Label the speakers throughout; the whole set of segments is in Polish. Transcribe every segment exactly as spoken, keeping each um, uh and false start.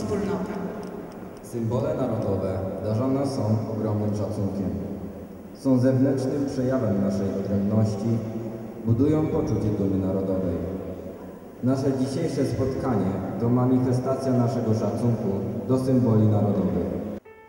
Speaker 1: wspólnotę.
Speaker 2: Symbole narodowe darzone są ogromnym szacunkiem. Są zewnętrznym przejawem naszej odrębności, budują poczucie dumy narodowej. Nasze dzisiejsze spotkanie to manifestacja naszego szacunku do symboli narodowych.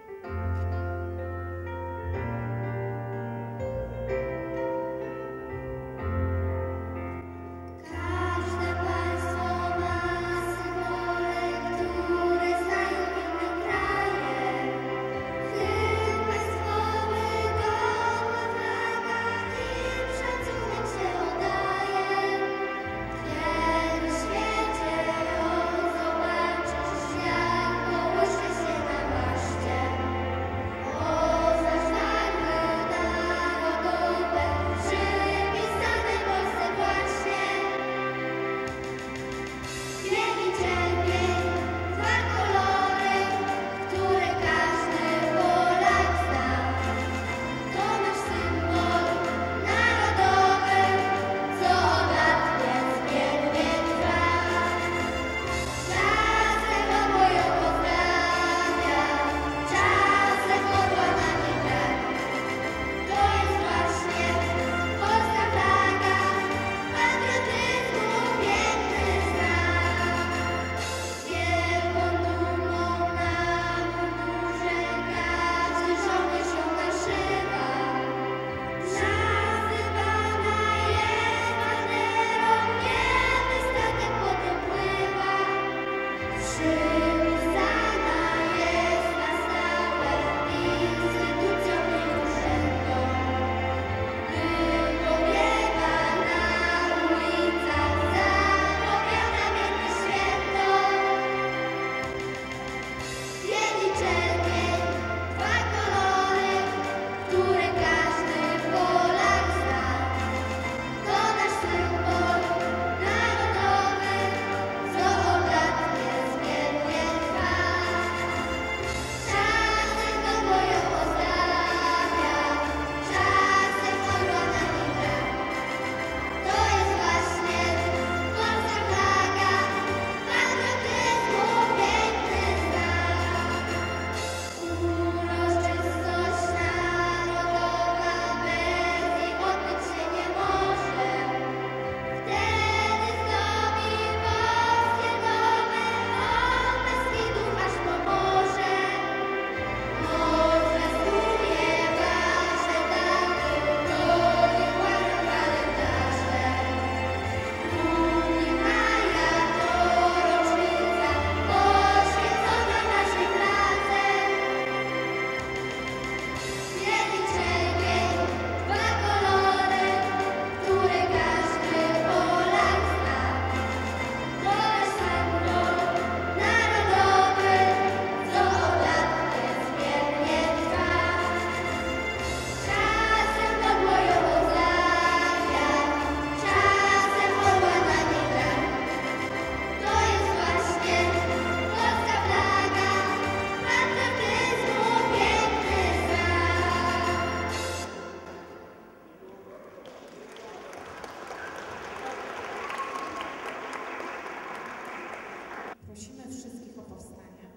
Speaker 1: Prosimy wszystkich o powstanie.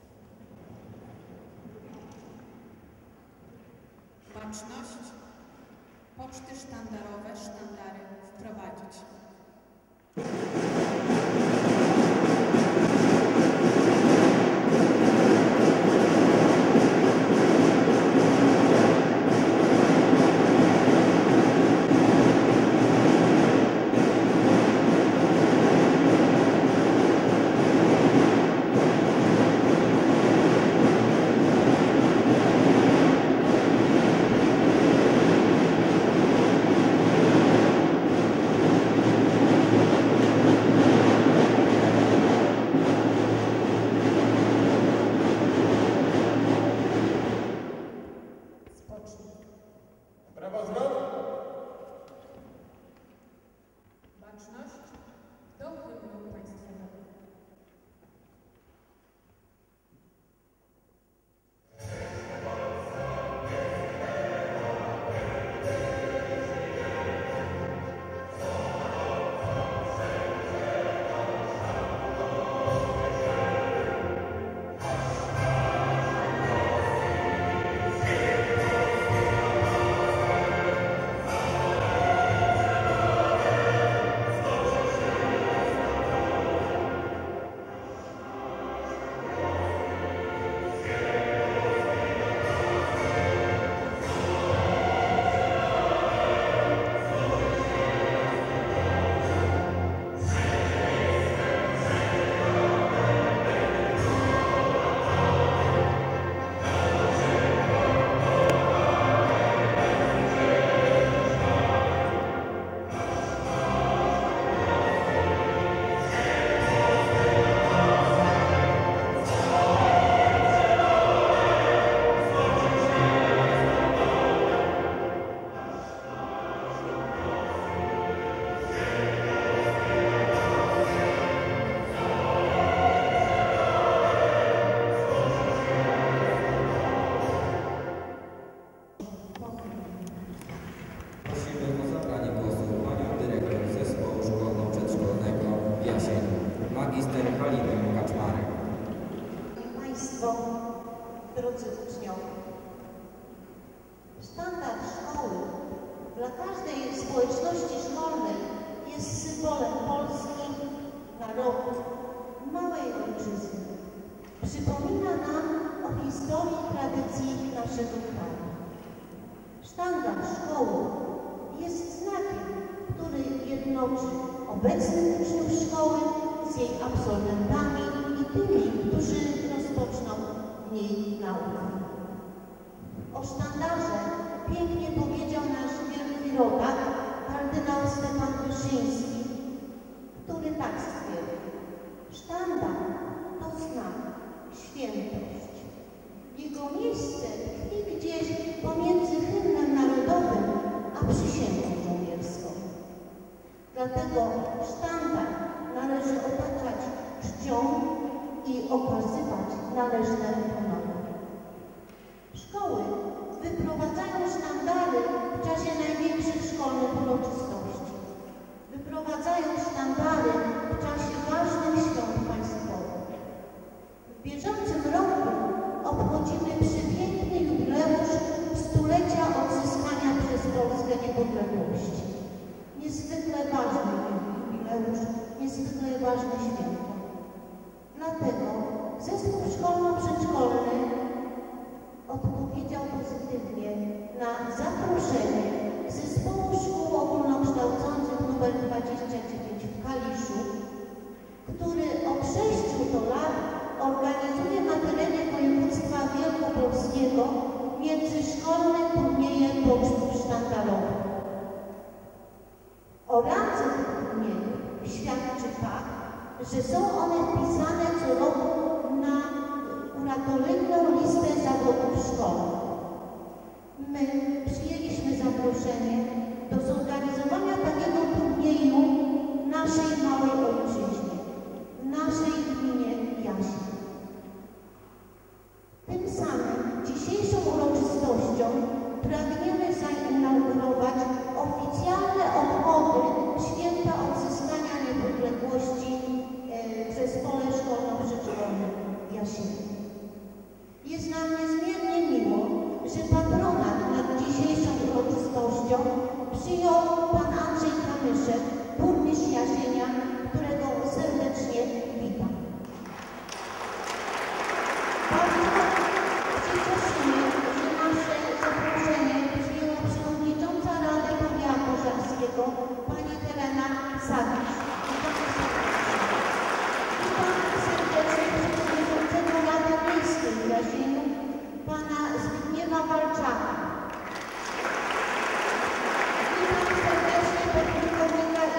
Speaker 1: Baczność, poczty sztandarowe, sztandary wprowadzić.
Speaker 3: Państwo, drodzy uczniowie, sztandar szkoły dla każdej społeczności szkolnej jest symbolem Polski, narodu, małej ojczyzny. Przypomina nam o historii i tradycji naszego kraju. Sztandar szkoły jest znakiem, który jednoczy obecnych uczniów szkoły z jej absolwentami i tymi, którzy rozpoczną w niej naukę. O sztandarze pięknie powiedział nasz wielki rodak, kardynał Stefan Wyszyński, który tak stwierdził: sztandar to znak, świętość. Jego miejsce tkwi gdzieś pomiędzy hymnem narodowym a przysięgą żołnierską. Dlatego sztandar należy otaczać czcią i okazywać należne honory. Szkoły wyprowadzają sztandary w czasie największych szkolnych uroczystości. Wyprowadzają sztandary w czasie ważnych świąt państwowych. W bieżącym roku obchodzimy przepiękny jubileusz stulecia odzyskania przez Polskę niepodległości. Niezwykle ważny jubileusz, niezwykle ważne święto. Dlatego zespół szkolno-przedszkolny odpowiedział pozytywnie na zaproszenie Zespołu Szkół Ogólnokształcących nr dwadzieścia dziewięć w Kaliszu, który od sześciu to lat organizuje na terenie województwa wielkopolskiego międzyszkolne turnieje pocztów sztandarowych. O randze tych turniejów świadczy fakt, że są one wpisane co roku na kuratoryjną listę zawodów szkolnych. My przyjęliśmy zaproszenie do zorganizowania takiego turnieju w naszej małej ojczyźnie, w naszej gminie Jaśń. Tym samym dzisiejszą uroczystością pragniemy zainaugurować oficjalne obchody Święta Odzyskania Niepodległości w Zespole Szkolno-Przedszkolnym w Jasienie. Jest nam niezmiernie miło, że patronat nad dzisiejszą uroczystością przyjął pan Andrzej Kamyszek, burmistrz Jasienia, którego serdecznie witam. Bardzo się cieszymy, że nasze zaproszenie przyjęła przewodnicząca Rady Powiatu Żarskiego, pani Helena Sawisz. Witam serdecznie przewodniczącego Rady Miejskiej w Jasieniu, pana Zbigniewa Walczaka. Witam serdecznie podpułkownika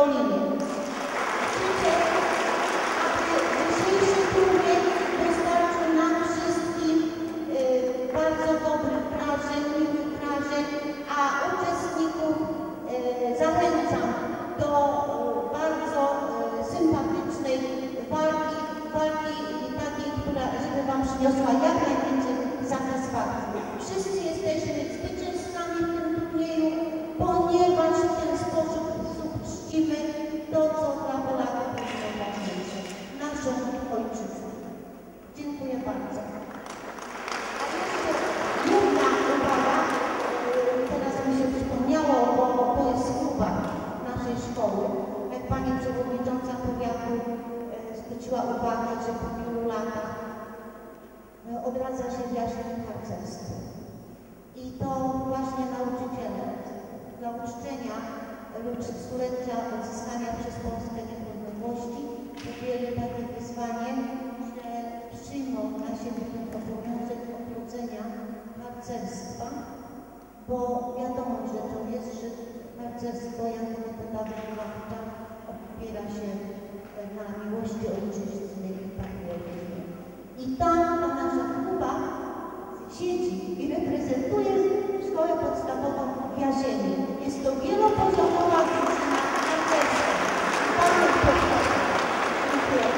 Speaker 3: Kolinie. Życzę, aby dzisiejszy turniej dostarczył nam wszystkim y, bardzo dobrych wrażeń, miłych wrażeń, a uczestników y, zachęcam do y, bardzo y, sympatycznej walki, walki takiej, która żeby Wam przyniosła jak najwięcej satysfakcji. Wszyscy jesteśmy zwycięzcami w tym turnieju, ponieważ w ten sposób czcimy to, co dla Polaków jest najważniejsze, naszą ojczyznę. Dziękuję bardzo. A jeszcze jedna uwaga, teraz mi się przypomniało, bo to jest chluba naszej szkoły. Jak Pani Przewodnicząca Powiatu zwróciła uwagę, że po wielu latach odradza się w Jaśniu harcerstwo. I to właśnie nauczyciele dla uczczenia stulecia odzyskania przez Polskę niepodległości podjęli takie wyzwanie, że przyjmą na siebie ten obowiązek odrodzenia harcerstwa, bo wiadomo rzeczą jest, że harcerstwo jako metodawia władcza opiera się na miłości ojczyzny i patriotyzmie. I tam ta nasza kluba siedzi i reprezentuje szkołę podstawową w Jazieni. Jest to wielopoziomowa drużyna harcerska. Bardzo proszę. Dziękuję.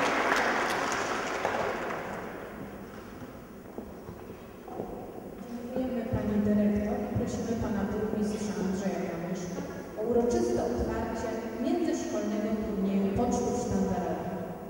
Speaker 1: Dziękujemy Pani Dyrektor i prosimy Pana Burmistrza Andrzeja Kamyszka o uroczyste otwarcie międzyszkolnego turnieju pocztów sztandarowych.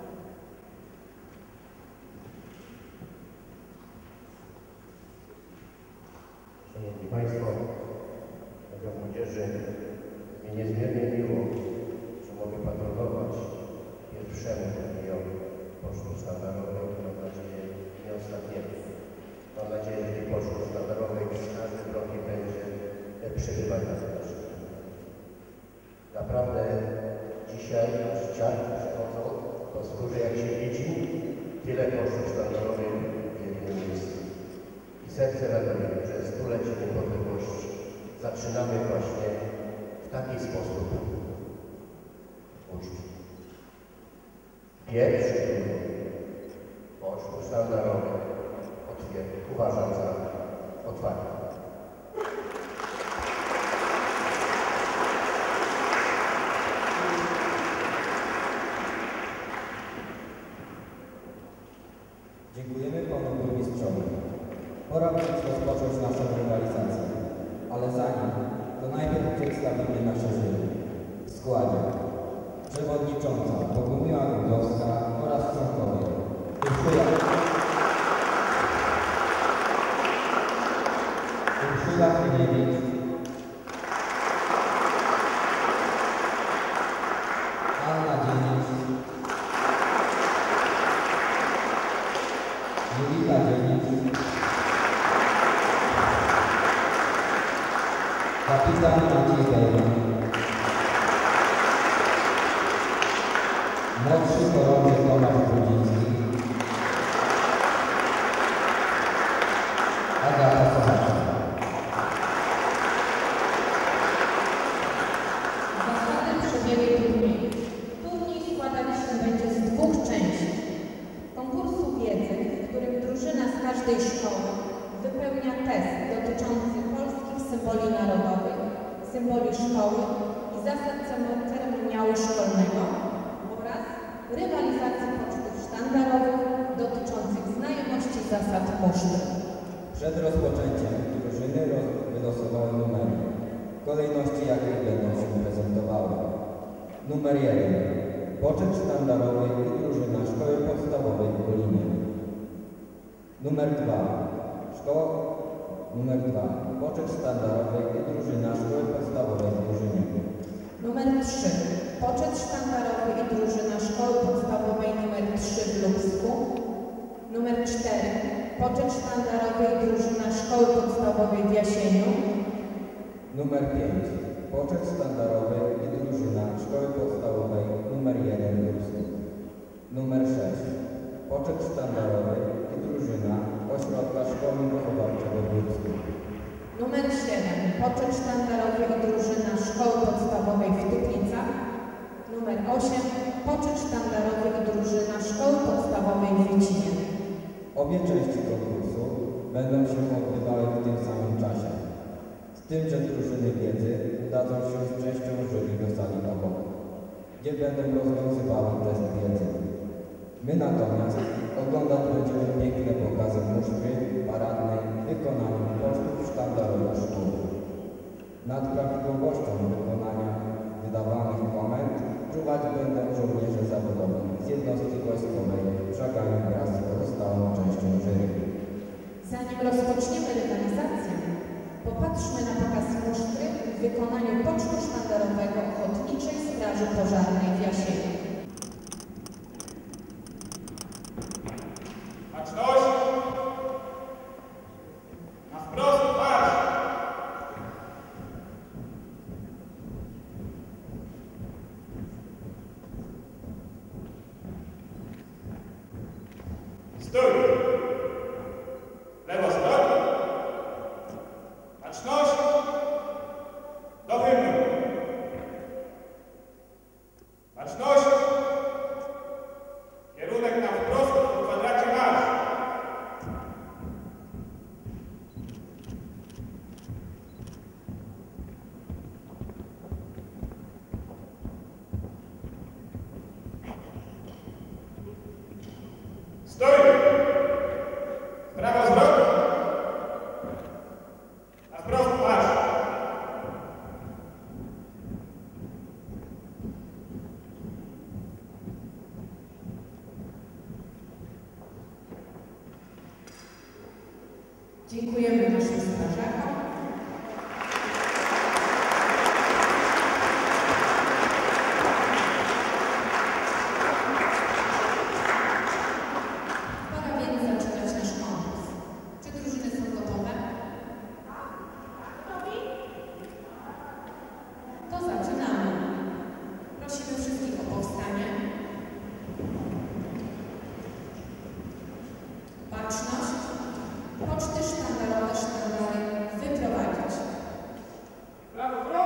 Speaker 4: Szanowni Państwo, dla młodzieży mi niezmiernie miło, że mogę patronować pierwszemu turniejowi pocztów sztandarowej, mam nadzieję nie ostatniemu. Mam nadzieję, że tej poczty sztandarowej z każdym rokiem będzie przebywać na naszym kraju. Naprawdę dzisiaj nasz czas przychodzą, to skórze jak się widzi, tyle pocztów sztandarowych w jednym miejscu. I serce raduje, że stulecie niepodległości zaczynamy właśnie w taki sposób uczcić. Pierwszy pocztów sztandarowych uważam za otwarty.
Speaker 2: Dziękujemy Panu Burmistrzowi. Pora więc rozpocząć naszą rywalizację. Ale zanim, to najpierw przedstawimy nasze jury. W składzie przewodnicząca Bogumiła Gudowska oraz członkowie Urszula, Urszula Chmielewicz, Anna Dzienisz, Julita Dzienisz, kapitan Maciej Bejman, młodszy chorąży Tomasz Brudziński, Agata Sochacka.
Speaker 1: Zasady przebiegu turnieju. Turniej składać się będzie z dwóch części. Konkursu wiedzy, w którym drużyna z każdej szkoły wypełnia test dotyczący polskich symboli narodowych, symboli szkoły i zasad ceremoniału szkolnego oraz rywalizacji pocztów sztandarowych dotyczących znajomości zasad poczty.
Speaker 2: Przed rozpoczęciem drużyny wylosowały numery, w kolejności jakiej będą się prezentowały. Numer jeden. Poczet sztandarowy i drużyna Szkoły Podstawowej w Kolinie. Numer dwa. Szkoła Numer dwa. Poczet sztandarowy i drużyna Szkoły Podstawowej w Drużynie.
Speaker 1: Numer trzy. Poczet sztandarowy i drużyna Szkoły Podstawowej numer trzy w Lubsku. Numer cztery. Poczet sztandarowy i drużyna Szkoły Podstawowej w Jasieniu.
Speaker 2: Numer pięć. Poczet sztandarowy i drużyna Szkoły Podstawowej numer jeden w Lubsku. Numer sześć. Poczet sztandarowy i drużyna Ośrodka Szkolno-Wychowawczego w Lubsku.
Speaker 1: Numer siedem. Poczet sztandarowy i drużyna Szkoły Podstawowej w Typlicach. osiem poczet sztandarowych drużyna Szkoły Podstawowej w Wicinie.
Speaker 2: Obie części konkursu będą się odbywały w tym samym czasie. Z tym, że drużyny wiedzy udadzą się z częścią jury do sali obok, gdzie będą rozwiązywały test wiedzy. My natomiast oglądać będziemy piękne pokazy musztry paradnej w wykonaniu pocztów sztandarowych szkół. Nad prawidłowością wykonania wydawanych komend czuwać będą żołnierze zawodowi z jednostki wojskowej w Żagań wraz z pozostałą częścią jury.
Speaker 1: Zanim rozpoczniemy rywalizację, popatrzmy na pokaz musztry w wykonaniu pocztu sztandarowego Ochotniczej Straży Pożarnej w Jasieniu.
Speaker 5: Baczność! Na wprost marsz! Stój! Lewo zwrot! Baczność! Do hymnu! Baczność! Kierunek na wprost w kwadracie marsz! Stój! W prawo zwrot! Na wprost marsz!
Speaker 1: Dziękujemy naszym strażakom. Pora więc zaczynać nasz konkurs. Czy drużyny są gotowe? Gotowi? To zaczynamy. Prosimy wszystkich o powstanie. Baczność. Poczty sztandarowe sztandary wyprowadzić.
Speaker 5: Prawo zwrot!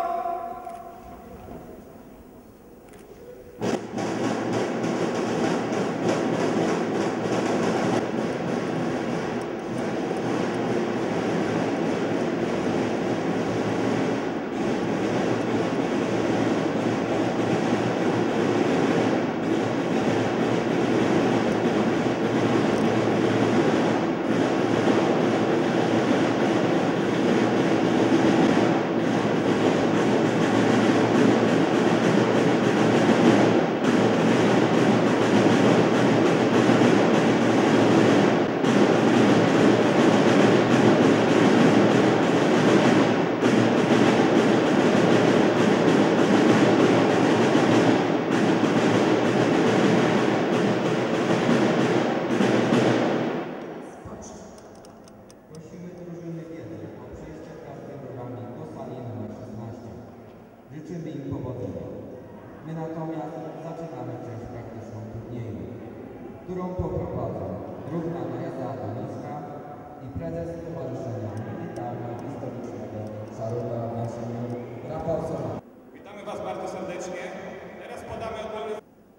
Speaker 2: Prosimy drużyny wiedzy o przyjście każdego rami do sali numer szesnaście. Życzymy im powodzenia. My natomiast zaczynamy część praktyczną turnieju, którą poprowadzą druhna Maria Adamińska i prezes Stowarzyszenia Militarno-Historycznego Szaruga w Jasieniu, Rafał Sowa.
Speaker 5: Witamy Was bardzo serdecznie. Teraz podamy ogólny...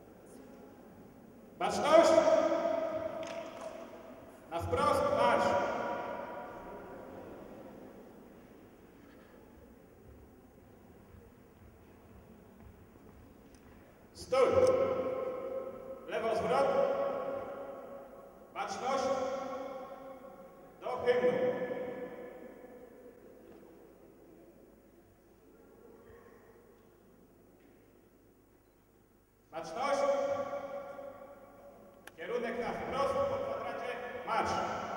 Speaker 5: Baczność! Na wprost marsz! Stój! Lewo zwrot! Baczność! Do hymnu! Baczność! Kierunek na wprost po kwadracie marsz!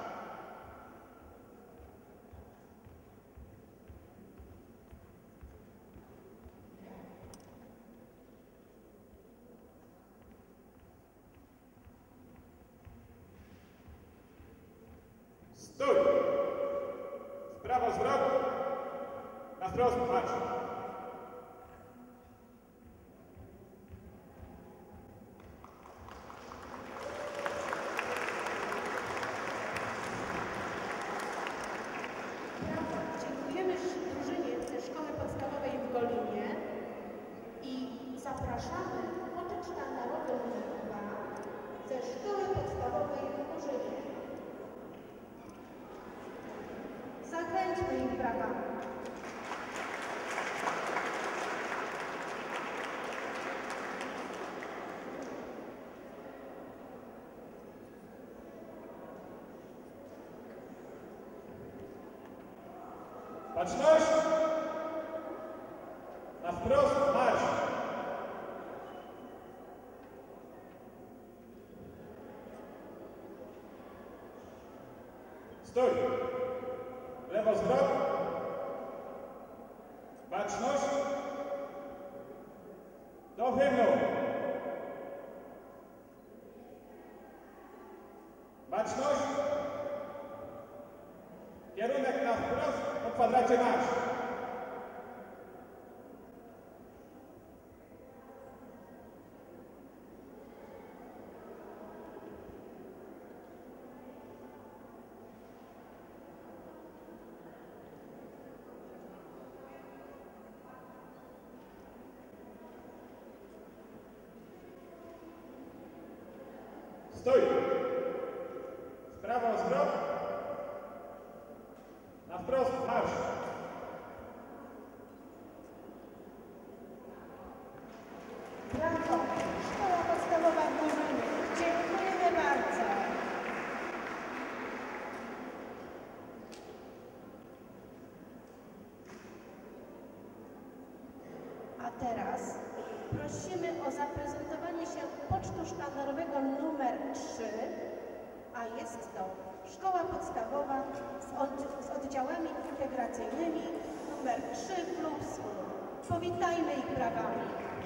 Speaker 5: Stój! W prawo zwrot! Na wprost marsz!
Speaker 6: Dziękujemy drużynie ze Szkoły Podstawowej w Golinie i zapraszamy
Speaker 3: Szkoły Podstawowej w Chorzynie. Zachęćmy ich brawami.
Speaker 5: Baczność! Na wprost marsz! Stój! Lewo zwrot! Baczność! Do hymnu! Baczność! Kierunek na wprost po kwadracie marsz! Stój! W prawo zwrot! Na wprost marsz!
Speaker 3: Brawo! Szkoła Podstawowa w Chorzynie. Dziękujemy bardzo. A teraz prosimy o zaprezentowanie się pocztu sztandarowego numer trzy, a jest to Szkoła Podstawowa z, od, z oddziałami integracyjnymi numer trzy w Lubsku. Powitajmy ich brawami.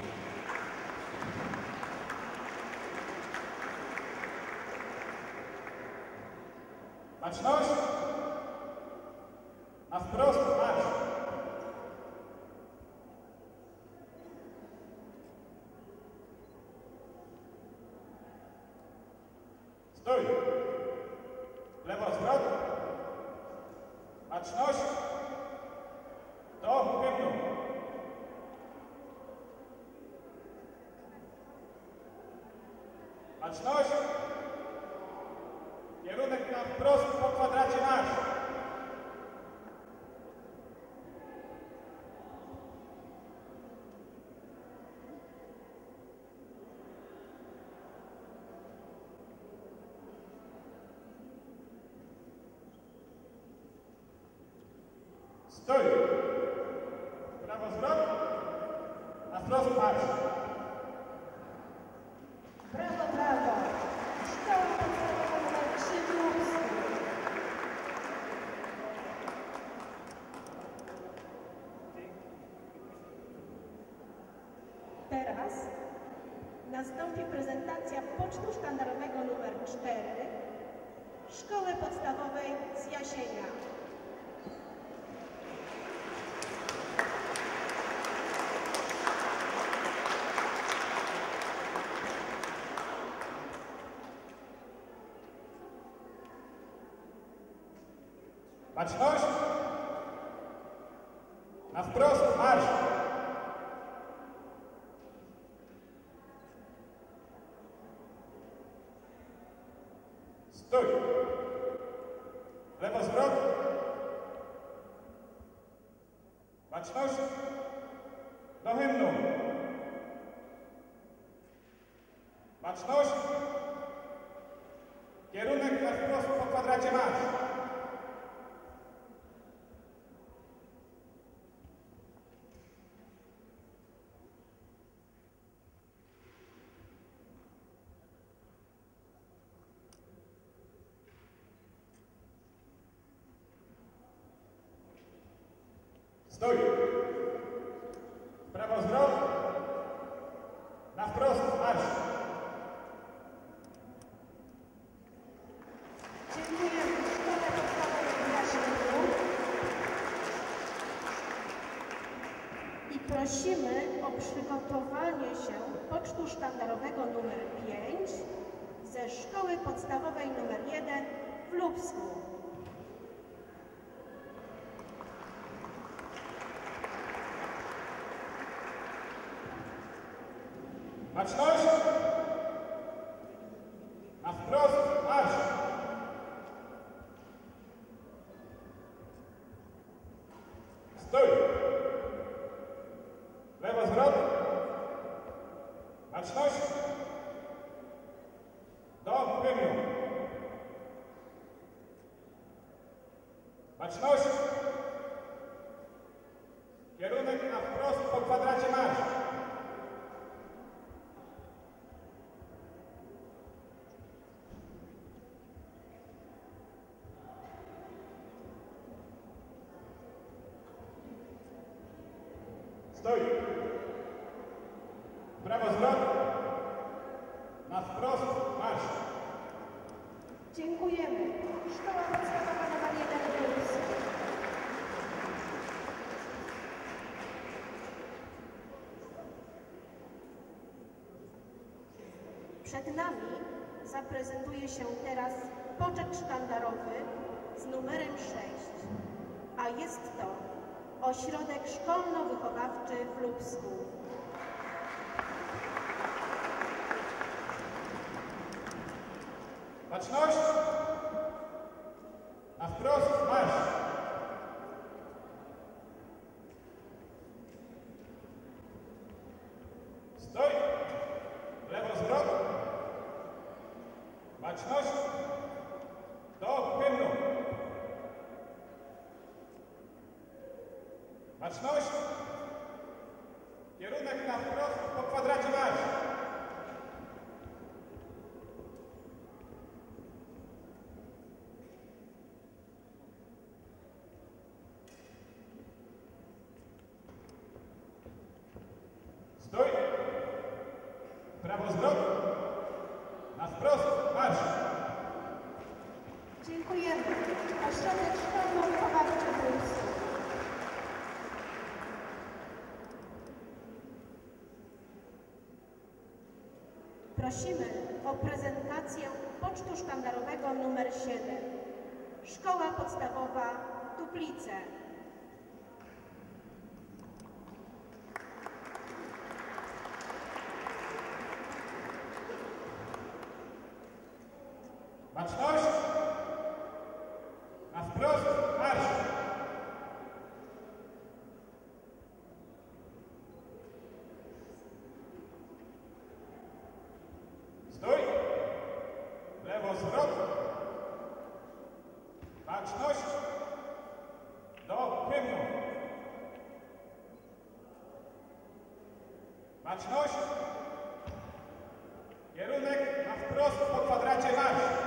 Speaker 5: Baczność! Na wprost marsz! Stój! Lewo zwrot! Baczność! Do hymnu! Baczność! Kierunek na wprost po kwadracie marsz! Stój! Prawo zwrot! Na wprost marsz!
Speaker 3: Brawo, brawo! Szkoła Podstawowa numer trzy w Lubsku. Teraz nastąpi prezentacja pocztu sztandarowego numer cztery Szkoły Podstawowej z Jasienia.
Speaker 5: Baczność! Na wprost marsz! Stój! Lewo zwrot! Baczność! Do hymnu! Baczność! Kierunek na wprost po kwadracie marsz! Stój! Prawo zwrot! Na wprost marsz!
Speaker 3: Dziękujemy. Szkołę Podstawową w Jasieniu. I prosimy o przygotowanie się pocztu sztandarowego numer pięć ze Szkoły Podstawowej numer jeden w Lubsku.
Speaker 5: Baczność! Na Baczność. Do hymnu. Baczność. Kierunek na wprost po kwadracie marsz. Stoi. Prawo zwrot. Na wprost marsz.
Speaker 6: Dziękujemy. Szkoła Podstawowa Nowa jeden Plus. Przed nami zaprezentuje się teraz poczet sztandarowy z numerem sześć, a jest to Ośrodek Szkolno-Wychowawczy w Lubsku.
Speaker 5: Baczność. Na wprost marsz. Stoi. Lewo zwrot. Baczność. Do hymnu. Baczność. Kierunek na wprost po kwadracie marsz. Stój! Prawo zwrot. Na wprost marsz.
Speaker 6: Dziękujemy. Ośrodek Szkolno-Wychowawczy w Lubsku. Prosimy o prezentację pocztu sztandarowego numer siedem. Szkoła Podstawowa Tuplice.
Speaker 5: Baczność. Na wprost marsz. Stój. Lewo zwrot. Baczność. Do hymnu. Baczność. Kierunek na wprost po kwadracie marsz.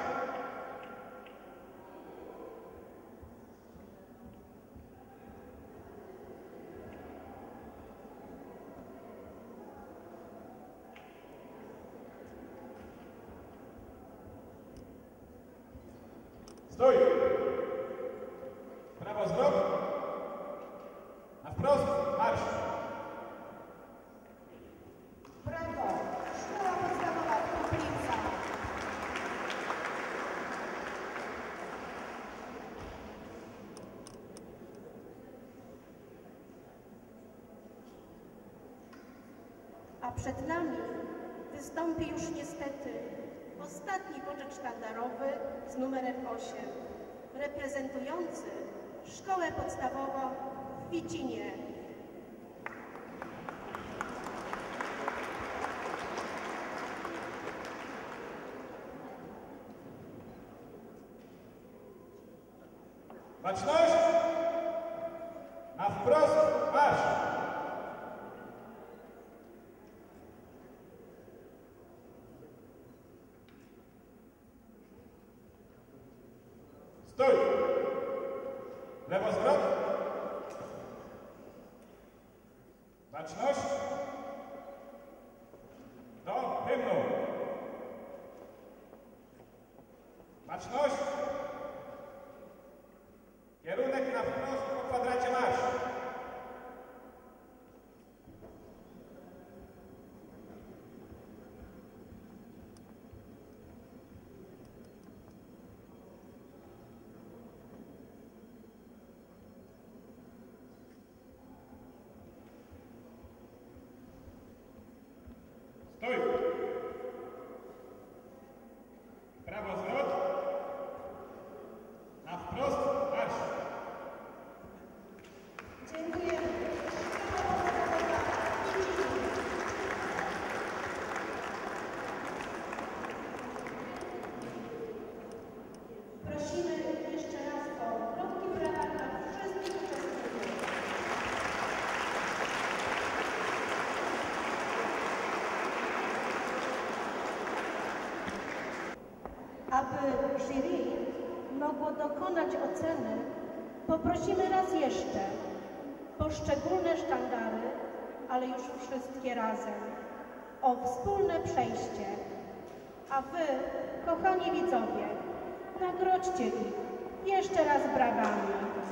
Speaker 5: Stój! Prawo zwrot. Na wprost marsz.
Speaker 6: Brawo! Szkoła Podstawowa Tuplica. A przed nami wystąpi już niestety ostatni poczet sztandarowy z numerem osiem, reprezentujący Szkołę Podstawową w Wicinie.
Speaker 5: Baczność. Na wprost marsz. Stój! Lewo zwrot. Baczność. Do hymnu. Baczność. Kierunek na wprost po kwadracie marsz. Stój! Prawo zwrot.
Speaker 6: Aby jury mogło dokonać oceny, poprosimy raz jeszcze poszczególne sztandary, ale już wszystkie razem, o wspólne przejście. A wy, kochani widzowie, nagrodźcie ich jeszcze raz brawami.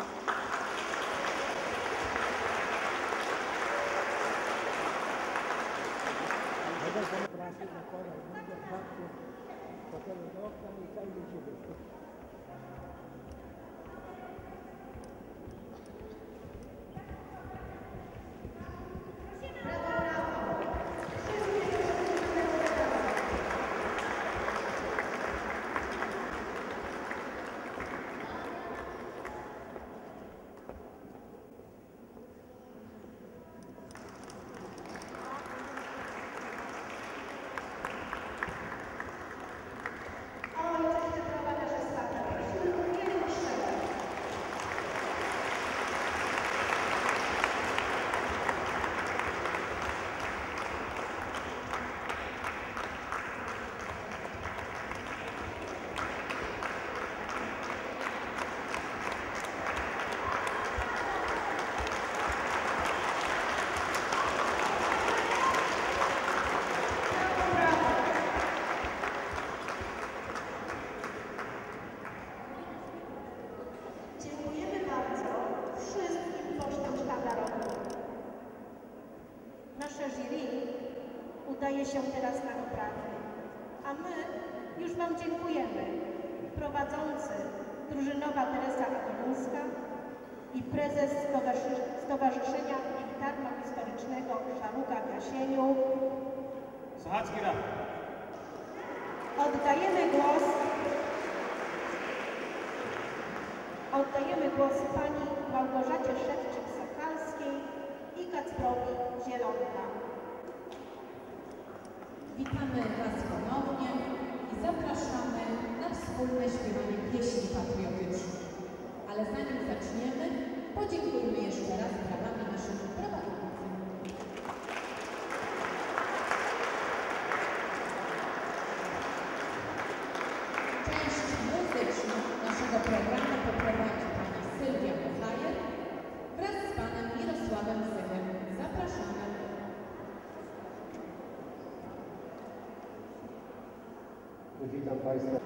Speaker 6: Udaje się teraz na oprawy, a my już wam dziękujemy. Prowadzący drużynowa Teresa Adolińska i prezes Stowarzyszenia Militarno-Historycznego Szaruga w Jasieniu.
Speaker 5: Sochacki Rad.
Speaker 6: Oddajemy głos Oddajemy głos pani Małgorzacie Szewczyk-Sakalskiej i Kacprowi Zielonka.
Speaker 1: Witamy Was ponownie i zapraszamy na wspólne śpiewanie pieśni patriotycznych. Ale zanim zaczniemy, podziękujmy jeszcze raz brawami naszym prowadzącym. Część muzyczną naszego programu poprowadzi pani Sylwia Mochajer wraz z panem Mirosławem Synem. Zapraszamy.
Speaker 4: Witam Państwa.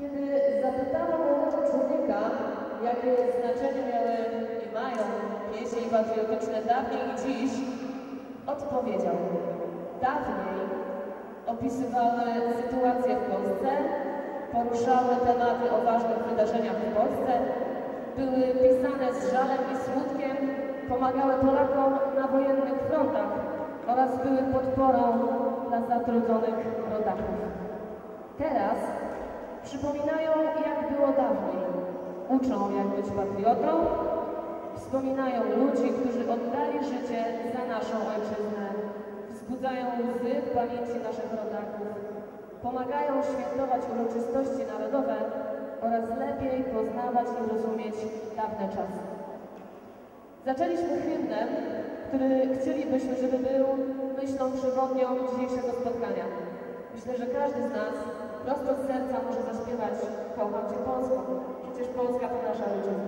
Speaker 7: Kiedy zapytano młodego człowieka, jakie znaczenie miały i mają pieśni myśli patriotyczne dawniej i dziś odpowiedział. Dawniej opisywały sytuację w Polsce, poruszały tematy o ważnych wydarzeniach w Polsce, były pisane z żalem i smutkiem, pomagały Polakom na wojennych frontach oraz były podporą dla zatrudzonych rodaków. Teraz przypominają, jak było dawniej. Uczą, jak być patriotą, wspominają ludzi, którzy oddali życie za naszą ojczyznę, wzbudzają łzy w pamięci naszych rodaków, pomagają świętować uroczystości narodowe oraz lepiej poznawać i rozumieć dawne czasy. Zaczęliśmy hymnem, który chcielibyśmy, żeby był myślą przewodnią dzisiejszego spotkania. Myślę, że każdy z nas prosto z serca może zaśpiewać Kocham Cię Polsko. Przecież Polska to nasza ojczyzna.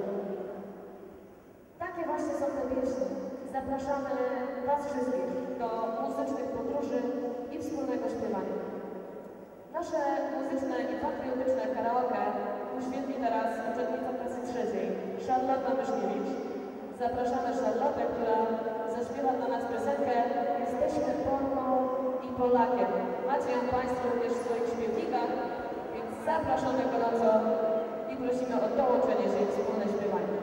Speaker 7: Takie właśnie są te pieśni. Zapraszamy Was wszystkich do muzycznych podróży i wspólnego śpiewania. Nasze muzyczne i patriotyczne karaoke uświetli teraz uczennica klasy trzeciej, Charlotta Myszkiewicz. Zapraszamy Charlottę, która zaśpiewa dla nas piosenkę Jesteśmy Polką i Polakiem. Macie ją Państwo również w swoich śpiewnikach, więc zapraszamy gorąco i prosimy o dołączenie się i wspólne śpiewanie.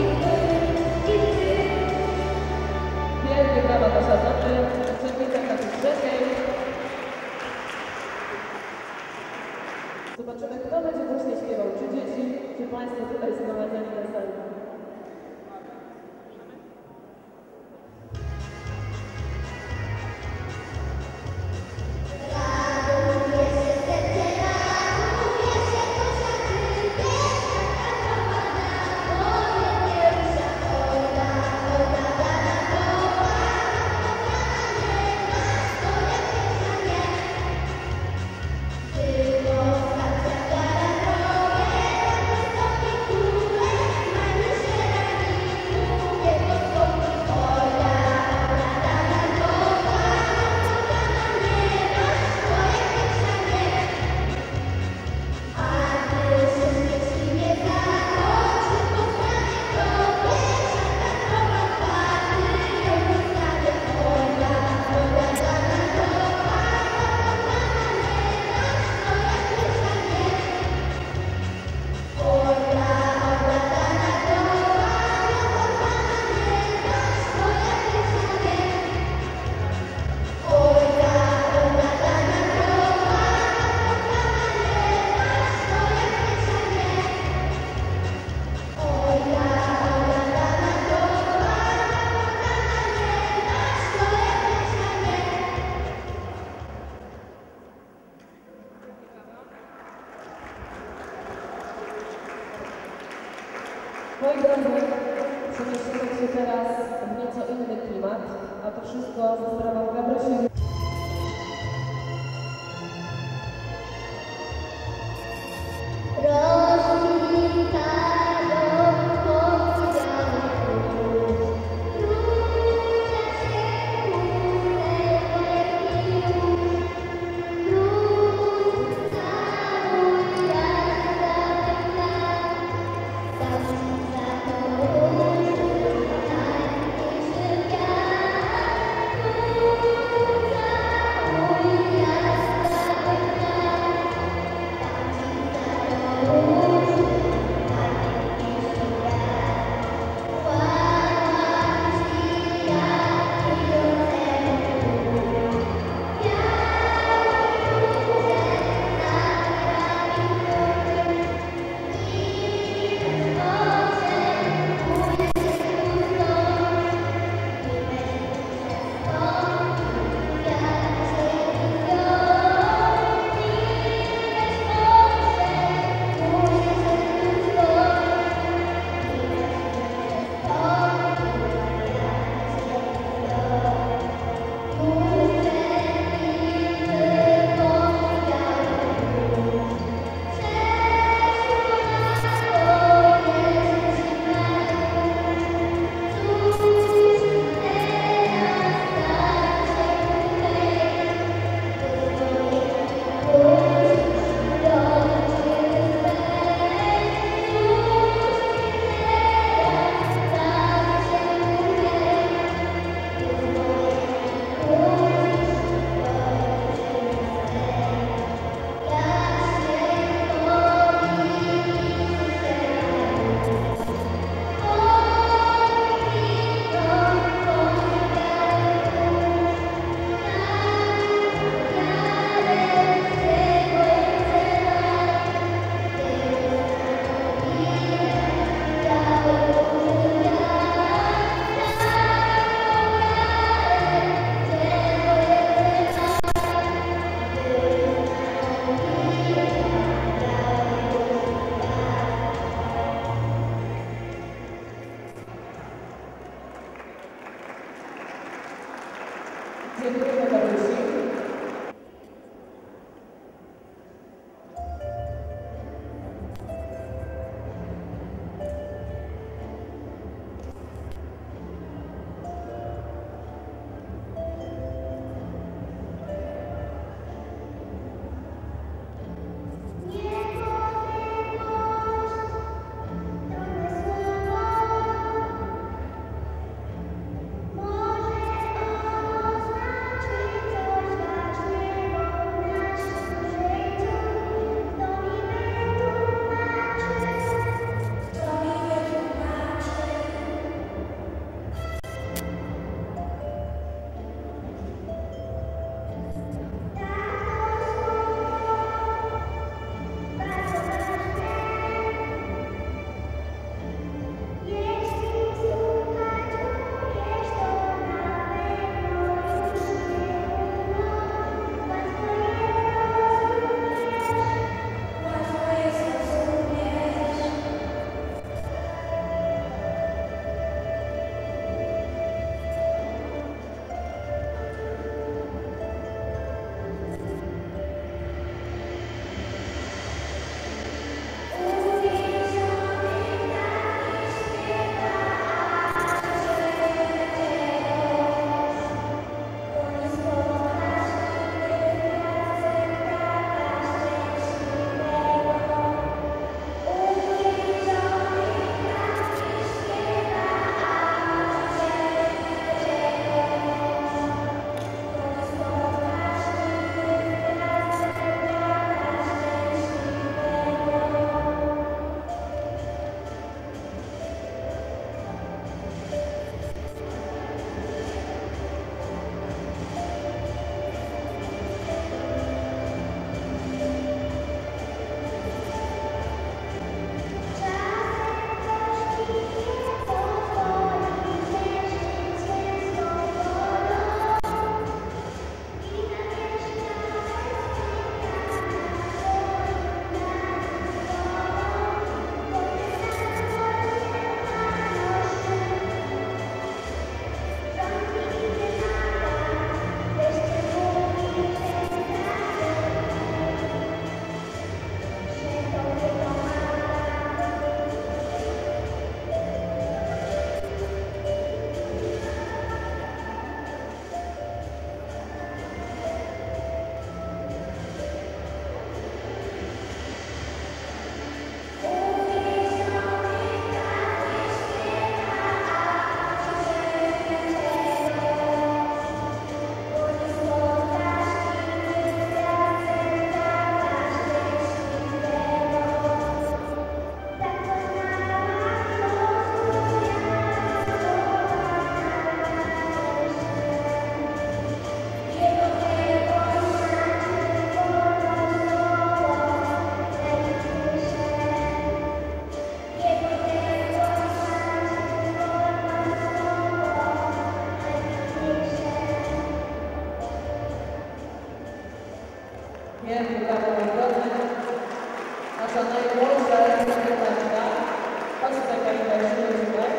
Speaker 7: Wielkie brawa dla Charlotte, uczennica klasy Szkoła w sprawach Gabrysi. Dziękujemy Gabrysi.
Speaker 8: Może oznaczyć
Speaker 7: Wielkie brawo, moi drodzy. Nasza najmłodsza reprezentantka. Chodź tutaj, pani Kasiu, tutaj.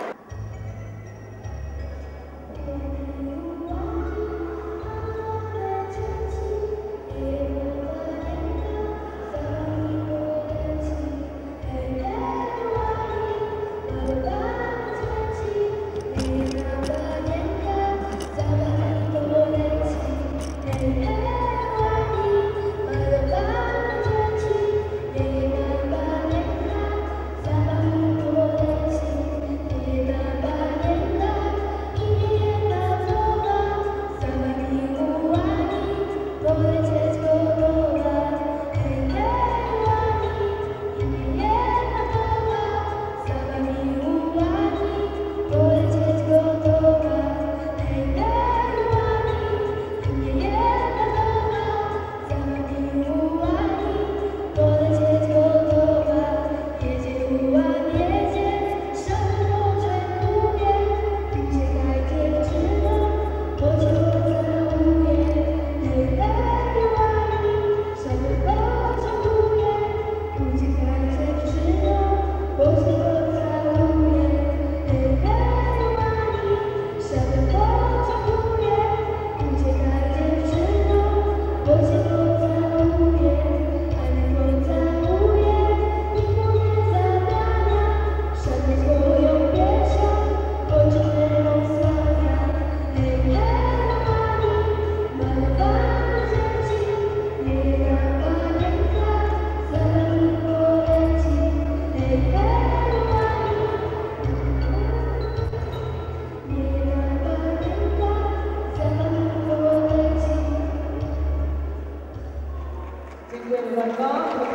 Speaker 7: Dziękujemy bardzo.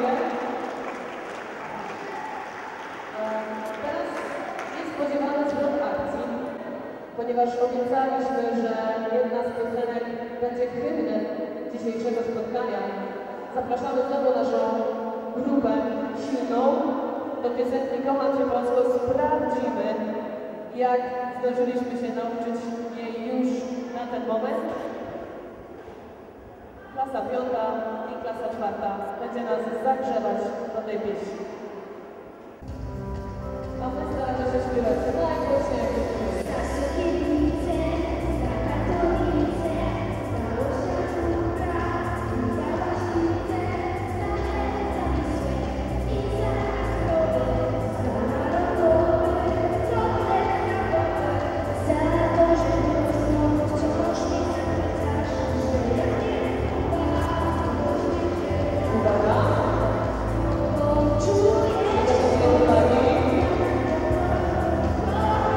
Speaker 7: Teraz niespodziewany zwrot akcji, ponieważ obiecaliśmy, że jedna z piosenek będzie hymnem dzisiejszego spotkania. Zapraszamy znowu naszą grupę silną do piosenki Kocham Cię Polsko. Sprawdzimy, jak zdążyliśmy się nauczyć jej już na ten moment. Klasa piąta i klasa czwarta będzie nas zagrzewać do tej pieśni. A my staramy się śpiewać najgłośniej, jak jest
Speaker 8: Czuję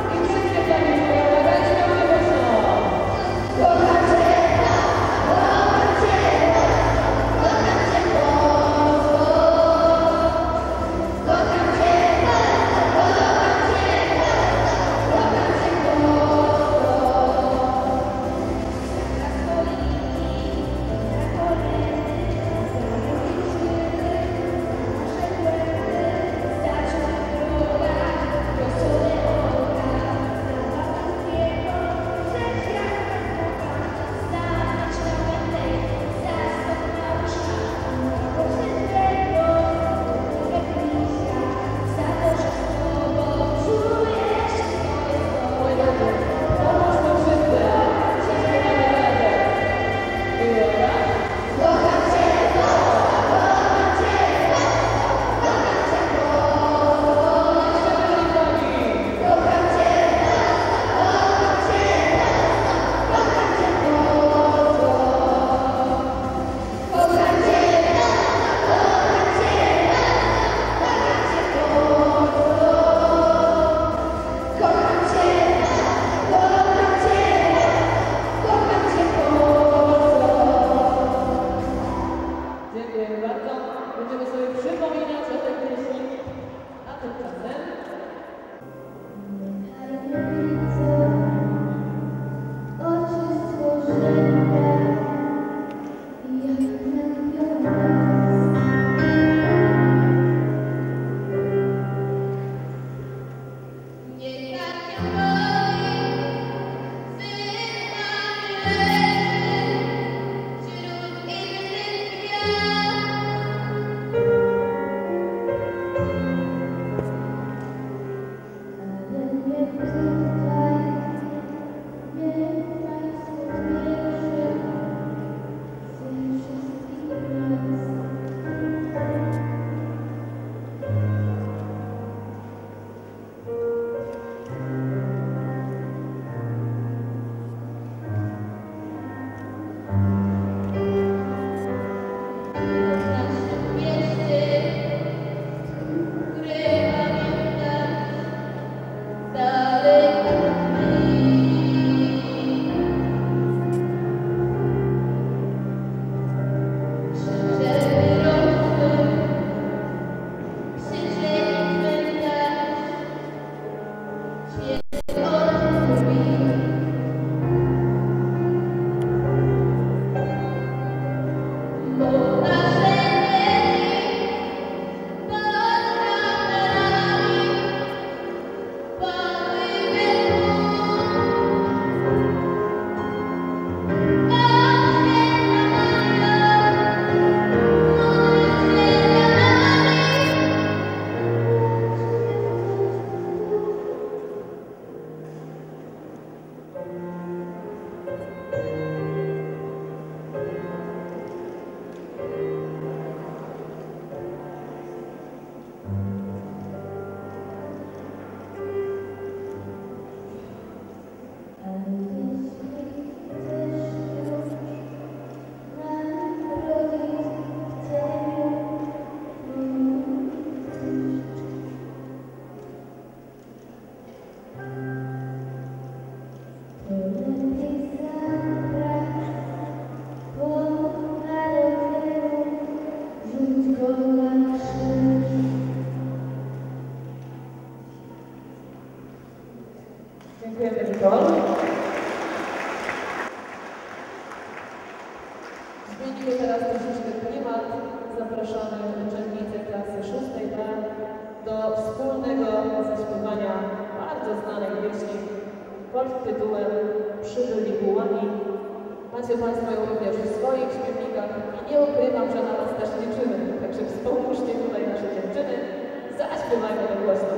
Speaker 7: zapraszamy uczennice klasy szóstej B do wspólnego zaśpiewania bardzo znanej pieśni pod tytułem Przybyli Bułani. Macie Państwo ją również w swoich śpiewnikach i nie ukrywam, że na Was też liczymy. Także wspomóżcie tutaj nasze dziewczyny, zaśpiewajmy to głośno.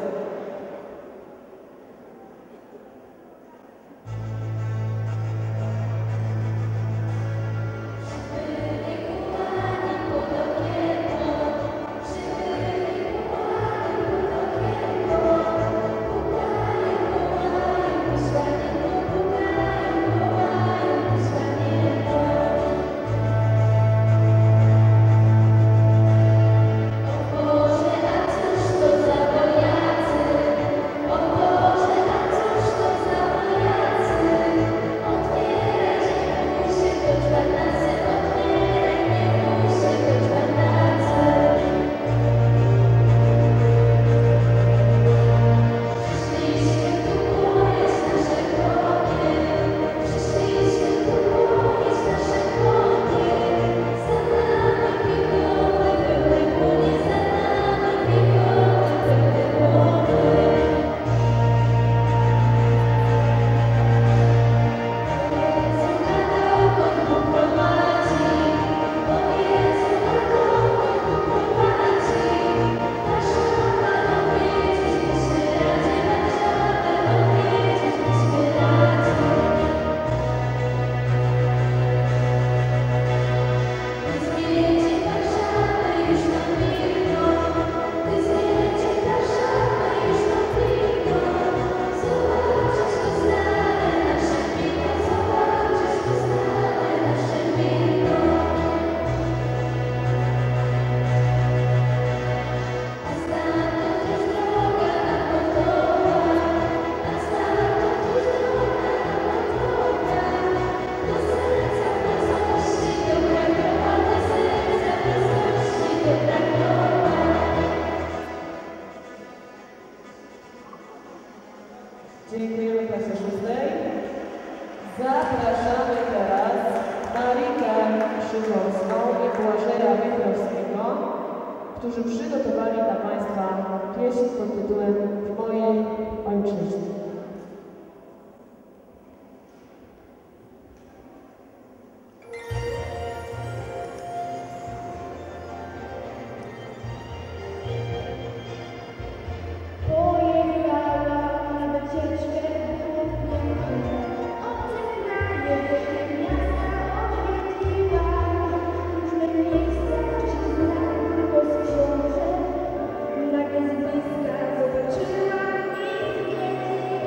Speaker 7: Dziękujemy klasie szóstej. Zapraszamy teraz Marikę Krzyżowską i Błażeja Wichrowskiego, którzy przygotowali dla Państwa pieśń pod tytułem W mojej ojczyźnie.
Speaker 8: Zobaczyłam ich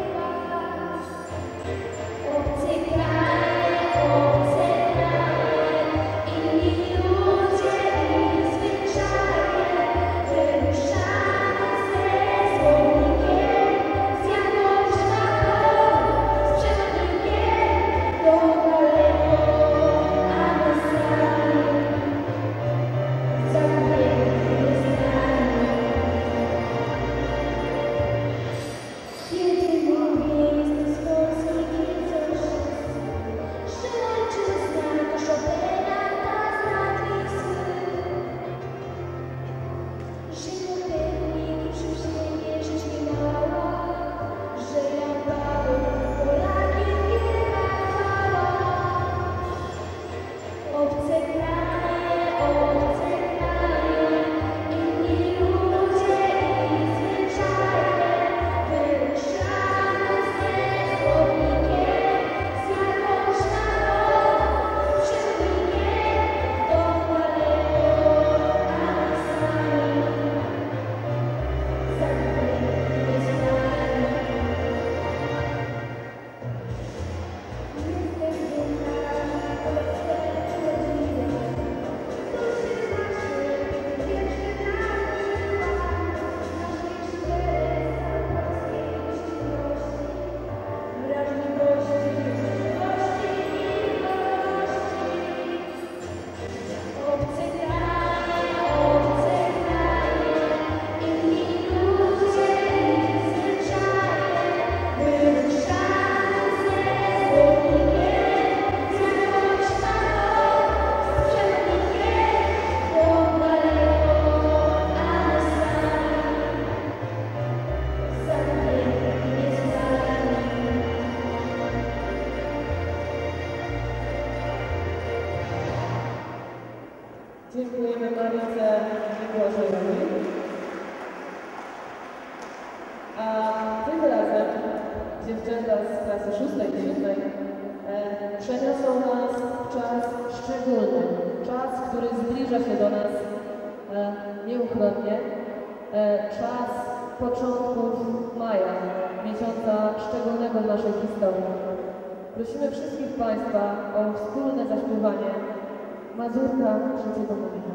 Speaker 7: Dziękujemy Marice i Błażejowi. A tym razem dziewczęta z klasy szóstej i siódmej e, przeniosą nas w czas szczególny. Czas, który zbliża się do nas e, nieuchronnie. E, czas początków maja, miesiąca szczególnego w naszej historii. Prosimy wszystkich Państwa o wspólne zaśpiewanie Mazurka trzeciego maja.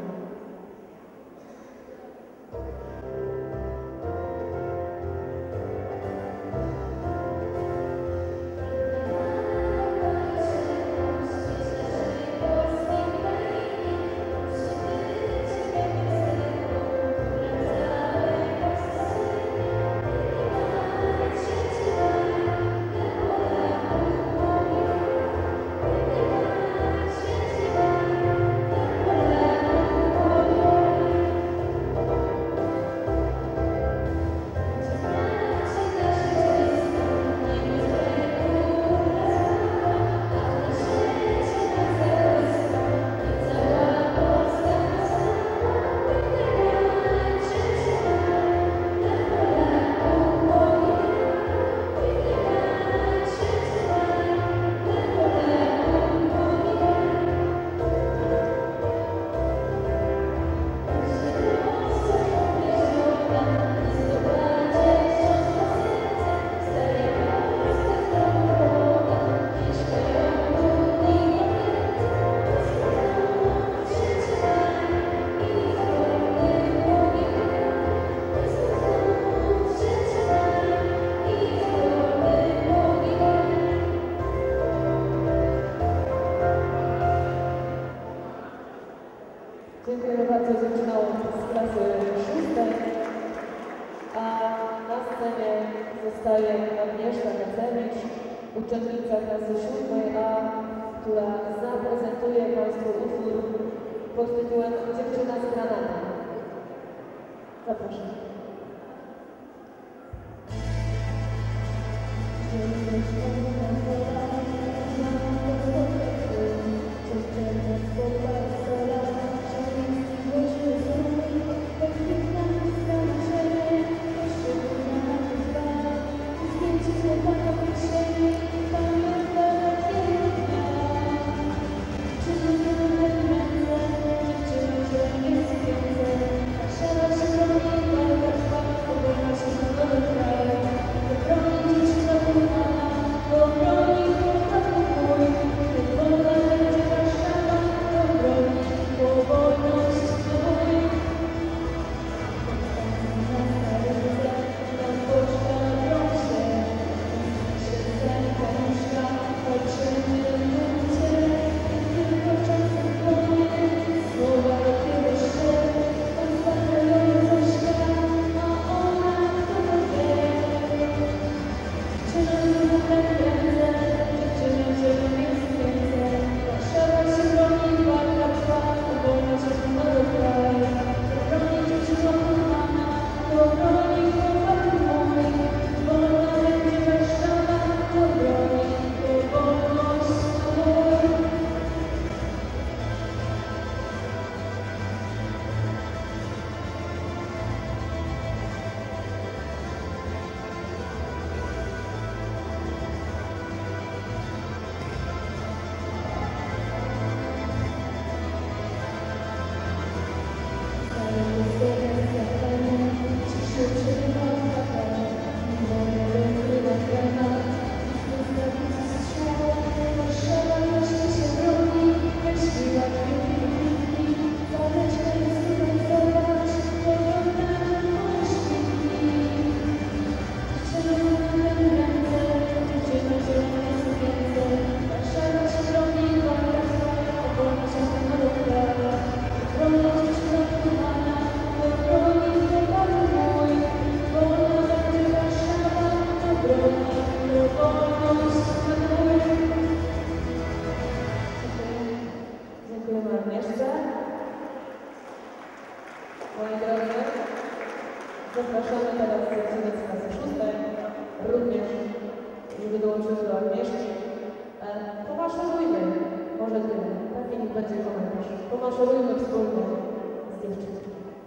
Speaker 7: Dziękuję bardzo dziewczynom z klasy szóstej, a na scenie zostaje Agnieszka Kacewicz, uczennica klasy siódmej A, która zaprezentuje Państwu utwór pod tytułem Dziewczyna z granatem. Zapraszam. Dziękujemy Agnieszce. Moi drodzy, zapraszamy teraz dziewczyny z klasy szóstej, również, żeby dołączyły do Agnieszki. E, pomaszerujmy, może tyle. niech będzie komentarz. Pomaszerujmy wspólnie z dziewczyną.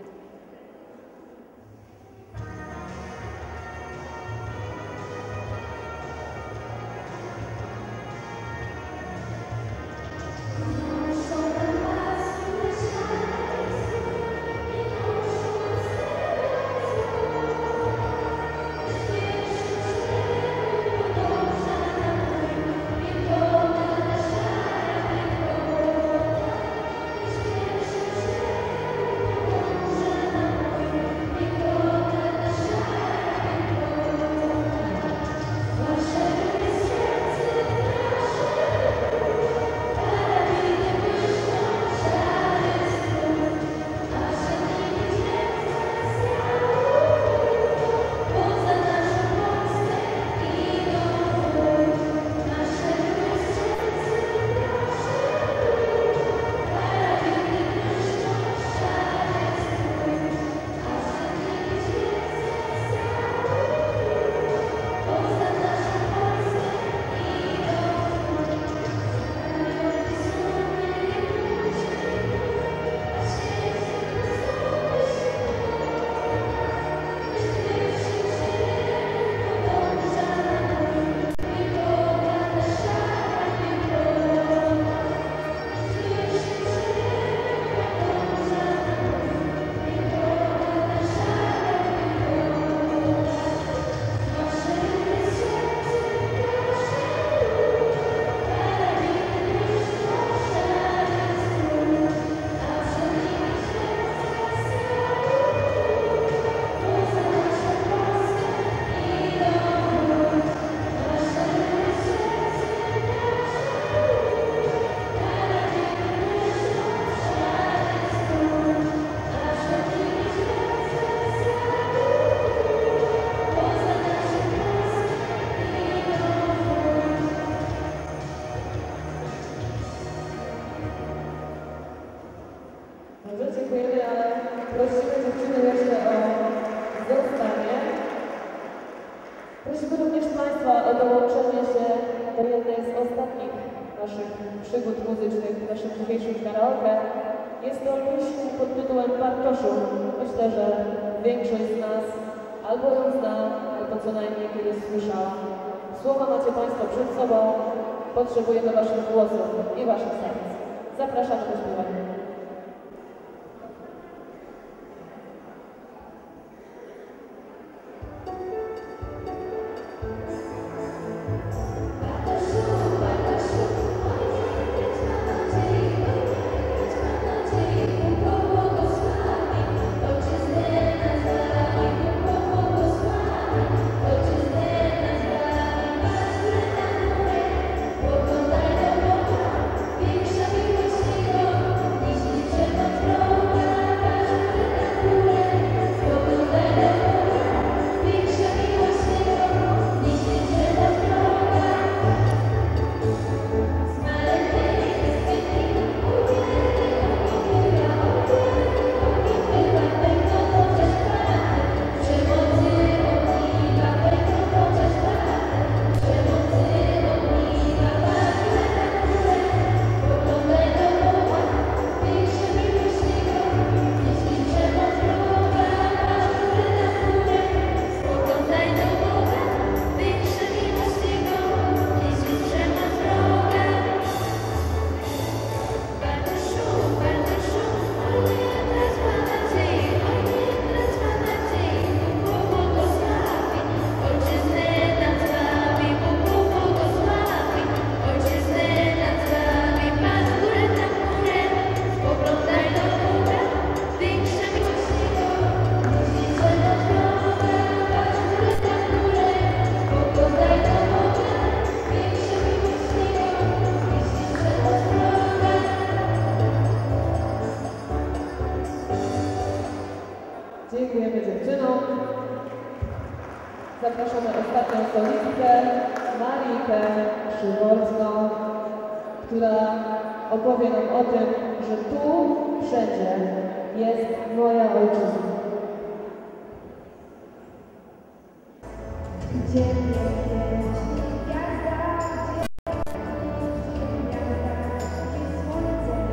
Speaker 7: Dziękujemy, ale prosimy dziewczyny jeszcze o zostanie. Prosimy również Państwa o dołączenie się do jednej z ostatnich naszych przygód muzycznych w naszym dzisiejszym karaoke. Jest to pieśń pod tytułem Bartoszu. Myślę, że większość z nas albo ją zna, albo co najmniej kiedyś słyszała. Słowa macie Państwo przed sobą. Potrzebujemy Waszych głosów i Waszych serc. Zapraszamy do śpiewania. Dziękujemy dziewczynom. Zapraszamy ostatnią solistkę, Marikę Krzyworską, która opowie nam o tym, że tu wszędzie jest moja ojczyzna.
Speaker 8: Gdzie gwiazda, gdzie gwiazda, gdzie słońce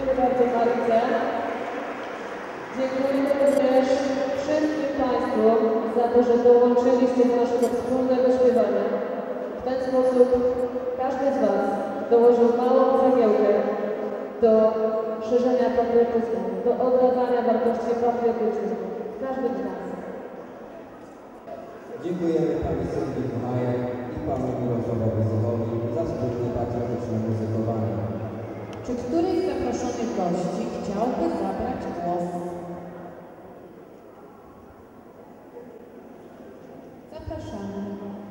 Speaker 7: bardzo Maryce. Dziękujemy również wszystkim Państwu za to, że dołączyliście do naszego wspólnego śpiewania. W ten sposób każdy z Was dołożył małą cegiełkę do szerzenia patriotyzmu, do oddawania wartości patriotyzmu w każdym z nas.
Speaker 2: Dziękujemy Pani Sylwii Majer i Panu Mirosławowi Zychowi za wspólne patriotyczne muzykowanie.
Speaker 1: Czy któryś z zaproszonych gości chciałby zabrać głos? Zapraszamy.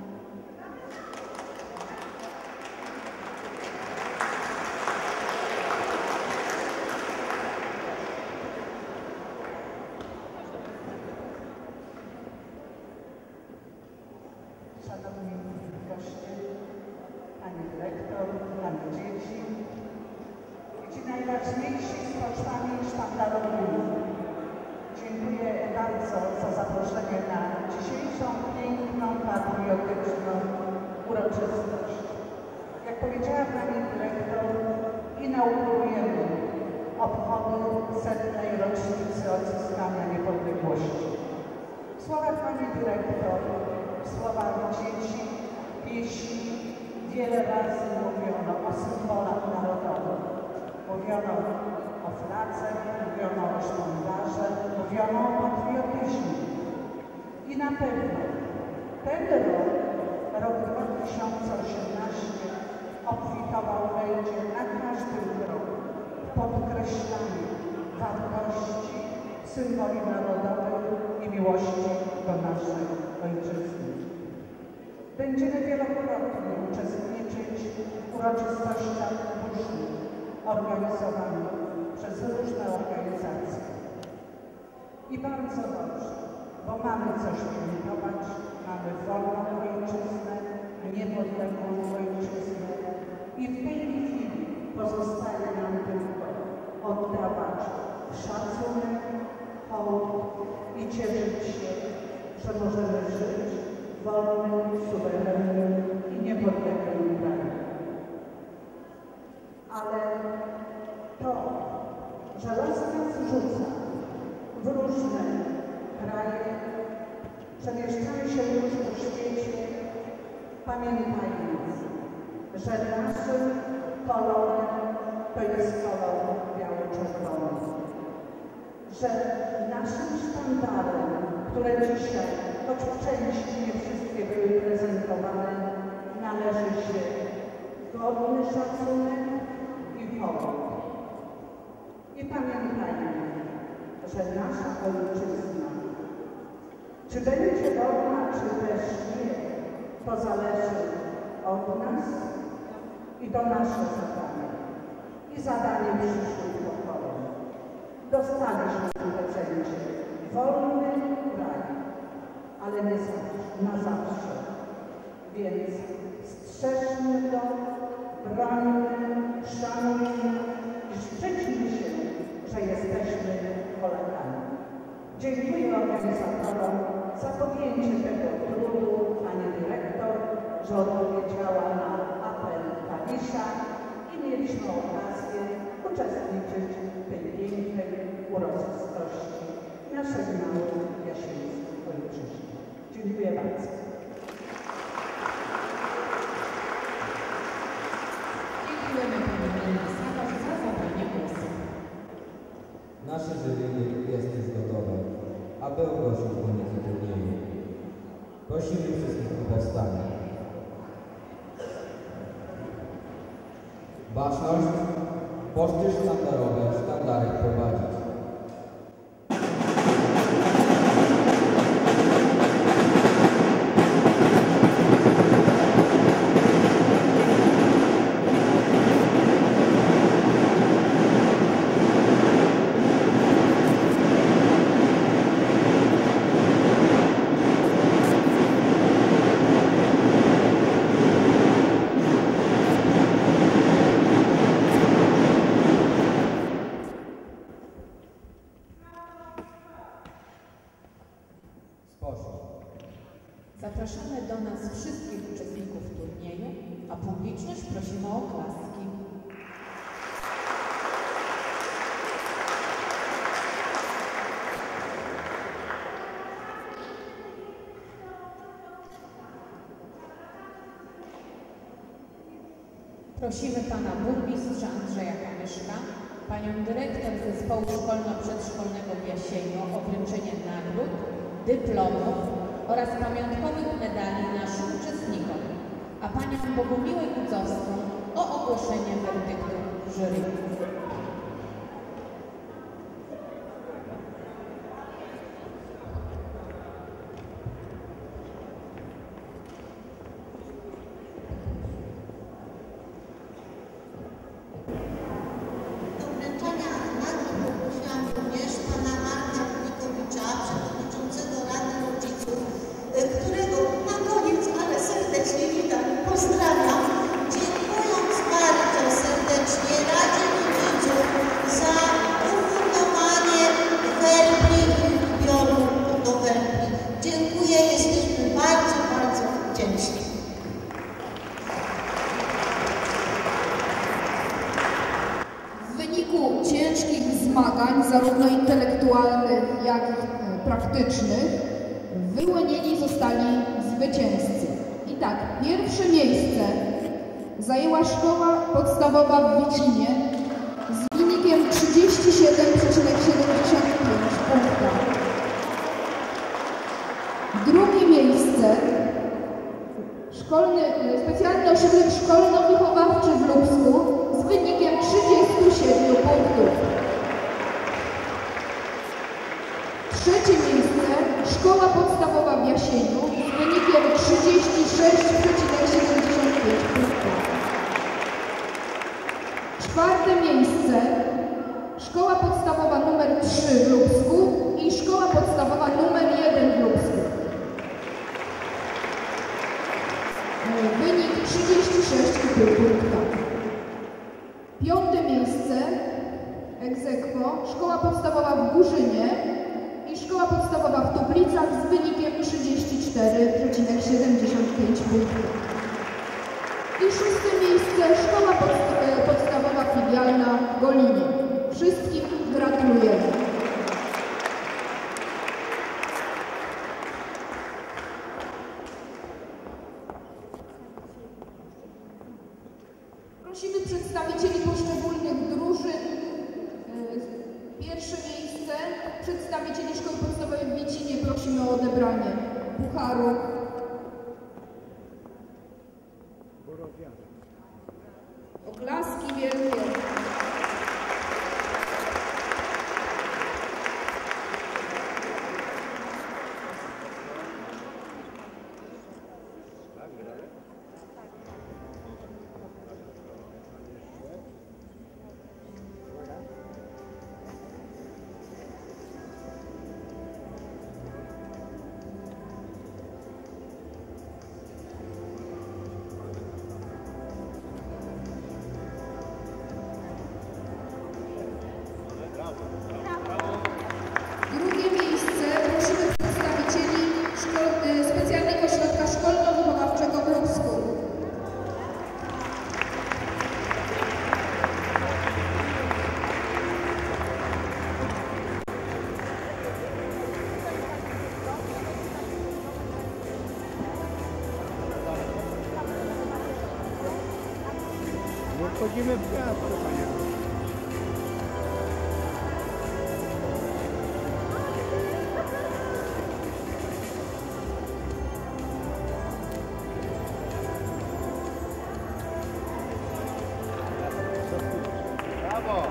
Speaker 8: Szanowni goście, Pani Dyrektor, Pani dzieci i ci najważniejsi z pocztami sztandarowymi. Dziękuję bardzo za zaproszenie na dzisiejszą piękną, patriotyczną uroczystość. Jak powiedziała Pani Dyrektor, inaugurujemy obchody setnej rocznicy odzyskania niepodległości. W słowach Pani Dyrektor, w słowach dzieci, pieśni wiele razy mówiono o symbolach narodowych. Mówiono o fladze, mówiono o sztandarze, mówiono o patriotyzmie. I na pewno ten rok, rok dwa tysiące osiemnasty, obfitował będzie na każdym kroku w podkreślaniu wartości, symboli narodowych i miłości do naszej ojczyzny. Będziemy wielokrotnie uczestniczyć w uroczystościach różnych organizowanych przez różne organizacje. I bardzo dobrze, bo mamy co świętować, mamy wolną ojczyznę, niepodległą ojczyznę i w tej chwili pozostaje nam tylko oddawać szacunek, hołd i cieszyć się, że możemy żyć w wolnym, suwerennym i niepodległym kraju. Ale to, że los nas rzuca w różne kraje, przemieszczamy się już po świecie, pamiętajmy, że naszym kolorem to jest kolor biało-czerwony, że naszym sztandarem, które dzisiaj, choć w części nie wszystkie były prezentowane, należy się godny szacunek i hołd. I pamiętajmy, że nasza ojczyzna, czy będzie wolna, czy też nie, to zależy od nas i to nasze zadanie. I zadanie przyszłych pokoleń. Dostaliśmy w prezencie wolny kraj, ale nie zawsze, na zawsze. Więc strzeżmy go, brońmy, szanujmy i szczyćmy się, że jesteśmy Polakami. Dziękuję organizatorom za podjęcie tego trudu, Pani Dyrektor, że odpowiedziała na apel Panisza i mieliśmy okazję uczestniczyć w tej pięknej uroczystości naszej małej jasińskiej ojczyźnie. Dziękuję bardzo.
Speaker 1: Dziękujemy Pani Mirosławowi za zabranie głosu.
Speaker 2: Nasze żywienie jest już gotowe, aby ogłosić wynik turnieju. Prosimy wszystkich o powstanie. Baczność, poczty sztandarowe, sztandarek prowadzić.
Speaker 1: Zapraszamy do nas wszystkich uczestników turnieju, a publiczność prosimy o oklaski. Prosimy pana burmistrza Andrzeja Kamyszka, panią dyrektor zespołu szkolno-przedszkolnego w Jasieniu o wręczenie nagród, dyplomów oraz pamiątkowych medali naszym uczestnikom, a panią Bogumiłę Kudzowską o ogłoszenie werdyktu jury.
Speaker 9: Ciężkich zmagań, zarówno intelektualnych, jak i praktycznych, wyłonieni zostali zwycięzcy. I tak, pierwsze miejsce zajęła szkoła podstawowa w Wicinie z wynikiem trzydzieści siedem przecinek siedemdziesiąt pięć punkta. Drugie miejsce szkolny, specjalny ośrodek szkolno-wychowawczy w Lubsku z wynikiem trzydziestu siedmiu punktów. Trzecie miejsce szkoła podstawowa w Jasieniu z wynikiem trzydzieści sześć przecinek siedemdziesiąt pięć punktów. Czwarte miejsce szkoła podstawowa numer trzy w Lubsku i szkoła podstawowa numer jeden w Lubsku. Wynik trzydzieści sześć i pół punkta. Piąte miejsce ex aequo szkoła podstawowa w Górzynie i szkoła podstawowa w Tuplicach z wynikiem trzydzieści cztery przecinek siedemdziesiąt pięć punktów. I szóste miejsce szkoła podsta- podstawowa filialna w Golinie. Wszystkim gratulujemy. Prosimy przedstawicieli poszczególnych drużyn. Pierwsze miejsce przedstawicieli Szkoły Podstawowej w Wicinie prosimy o odebranie pucharu. Oklaski wielkie. Drugie miejsce prosimy przedstawicieli szko- specjalnego ośrodka szkolno-wychowawczego w Lubsku.
Speaker 10: Wchodzimy w gwiazdę, panie. Brawo!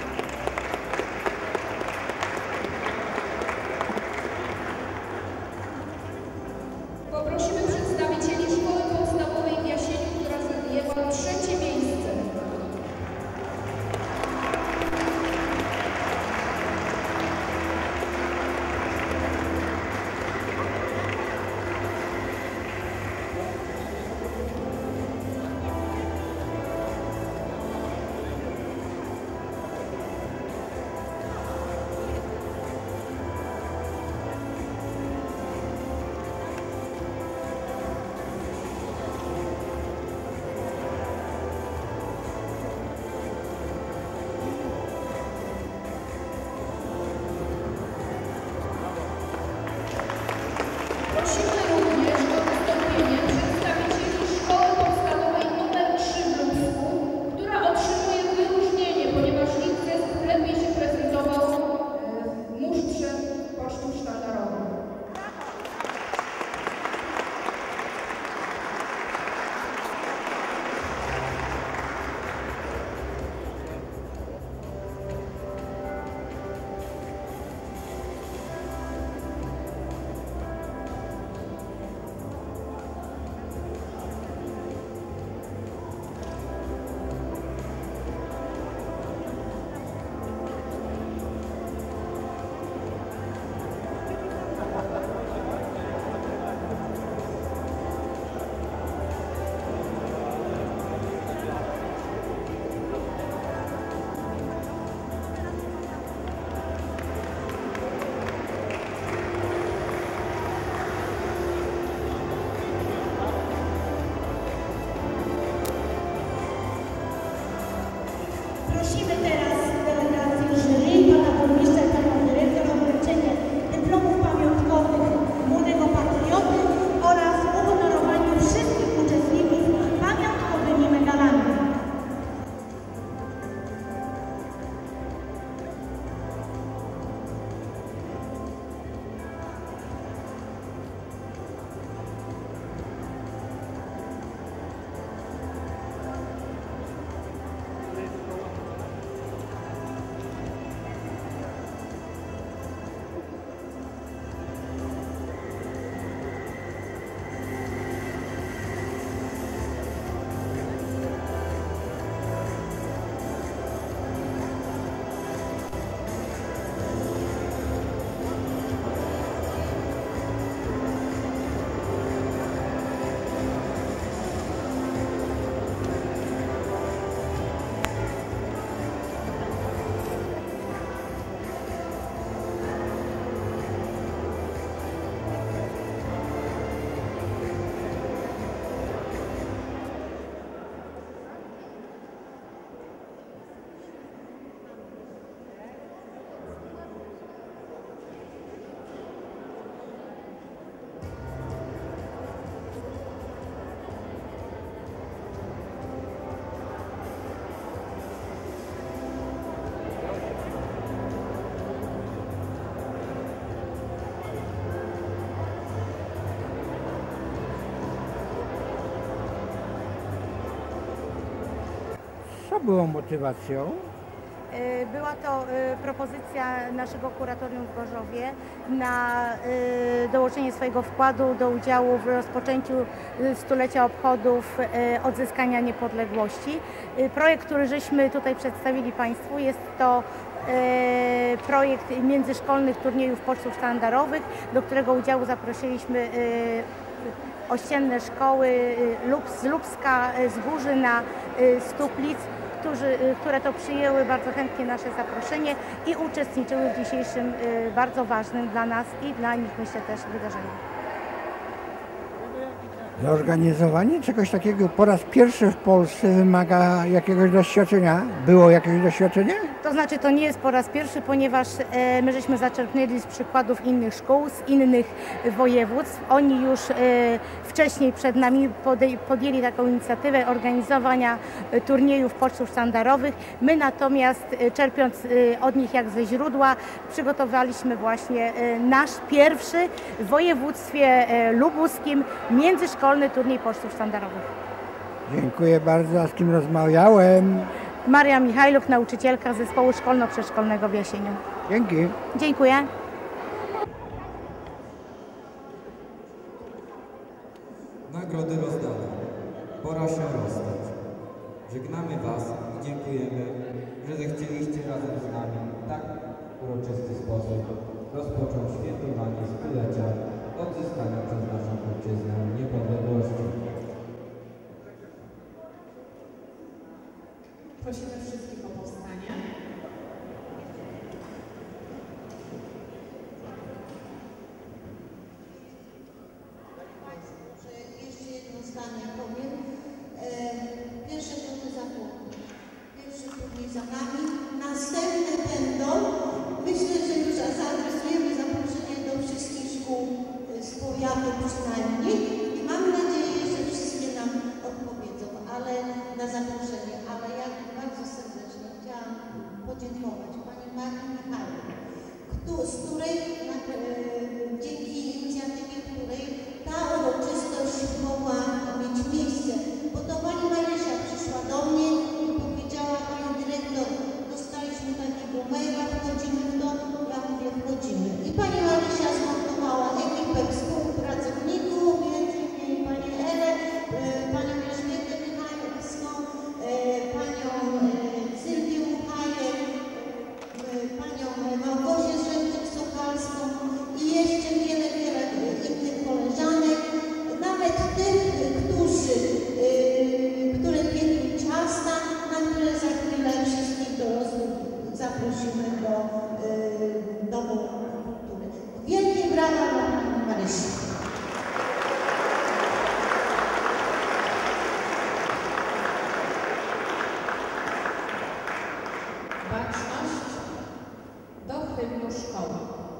Speaker 9: Poprosimy przedstawicieli Szkoły Podstawowej w Jasieniu, która zajęła trzecie miejsce.
Speaker 3: Prosimy teraz delegację jury, pana burmistrza i panią dyrektor o wręczenie dyplomów pamiątkowych Młodego Patrioty oraz uhonorowanie wszystkich uczestników pamiątkowymi medalami.
Speaker 11: Co było motywacją?
Speaker 6: Była to propozycja naszego kuratorium w Gorzowie na dołożenie swojego wkładu do udziału w rozpoczęciu stulecia obchodów odzyskania niepodległości. Projekt, który żeśmy tutaj przedstawili Państwu, jest to projekt międzyszkolnych turniejów pocztów sztandarowych, do którego udziału zaprosiliśmy ościenne szkoły z Lubska, z Górzyna, z Tuplic, Którzy, które to przyjęły bardzo chętnie nasze zaproszenie i uczestniczyły w dzisiejszym bardzo ważnym dla nas i dla nich, myślę, też wydarzeniu.
Speaker 11: Zorganizowanie czegoś takiego po raz pierwszy w Polsce wymaga jakiegoś doświadczenia? Było jakieś doświadczenie?
Speaker 6: To znaczy, to nie jest po raz pierwszy, ponieważ e, my żeśmy zaczerpnęli z przykładów innych szkół, z innych województw. Oni już e, wcześniej przed nami podej, podjęli taką inicjatywę organizowania e, turniejów pocztów sztandarowych. My natomiast, e, czerpiąc e, od nich jak ze źródła, przygotowaliśmy właśnie e, nasz pierwszy w województwie e, lubuskim międzyszkolny turniej pocztów sztandarowych.
Speaker 11: Dziękuję bardzo. A z kim rozmawiałem?
Speaker 6: Maria Michajluk, nauczycielka zespołu szkolno-przedszkolnego w Jasieniu.
Speaker 11: Dzięki.
Speaker 6: Dziękuję.
Speaker 2: Nagrody rozdane. Pora się rozstać. Żegnamy Was i dziękujemy, że zechcieliście razem z nami w tak uroczysty sposób rozpocząć świętowanie stulecia odzyskania przez naszą ojczyznę niepodległości.
Speaker 1: Prosimy wszystkich o powstanie.
Speaker 3: Jeszcze jedno zdanie powiem. Pierwsze turniej za nami. Pierwszy turniej za nami. Następne będą. Myślę, że już zaadresujemy zaproszenie do wszystkich szkół z powiatu przynajmniej i mam nadzieję, że wszystkie nam odpowiedzą, ale na zaproszenie. Ale ja bardzo serdecznie chciałam podziękować pani Marii Michałek, z której dzięki inicjatywie której ta uroczystość mogła mieć miejsce. Bo to pani Marysia przyszła do mnie i powiedziała: pani dyrektor, dostaliśmy takiego maila, wchodzimy w to, ja mówię, wchodzimy. I pani Marysia zmontowała ekipę współpracowników, między innymi pani Elę, panią Elżbietę Michałowską, panią Sylwię Muchajek, panią Małgosię Szewczyk-Sokalską i jeszcze wiele, wiele innych koleżanek.
Speaker 1: Baczność do hymnu szkoły.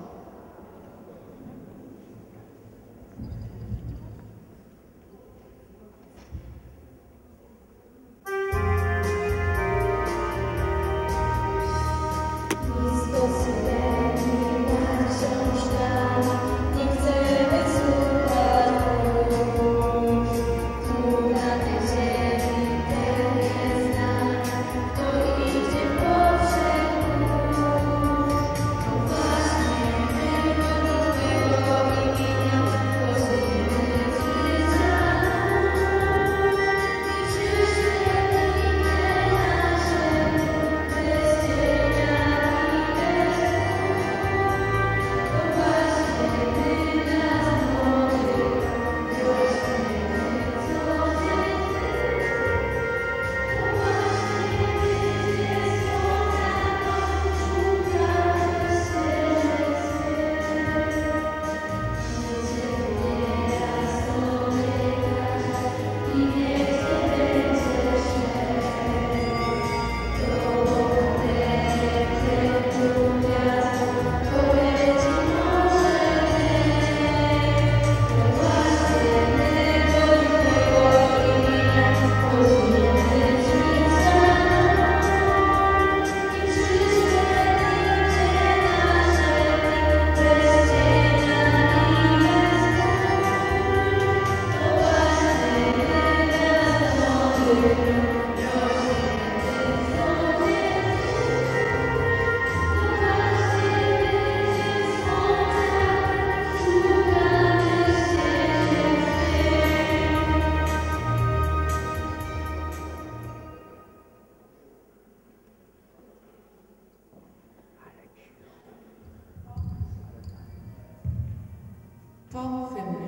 Speaker 1: Po hymnie.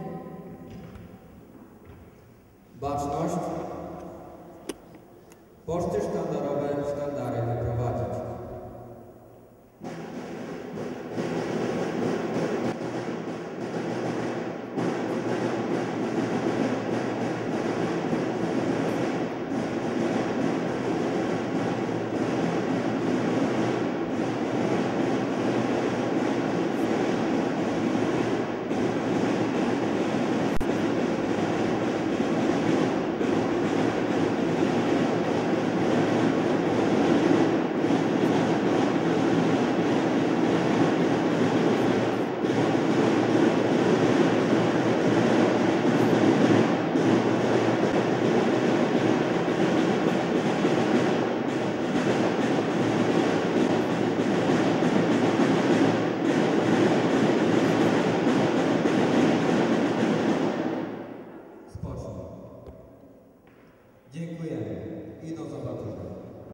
Speaker 2: Baczność. Poczty sztandarowe, sztandary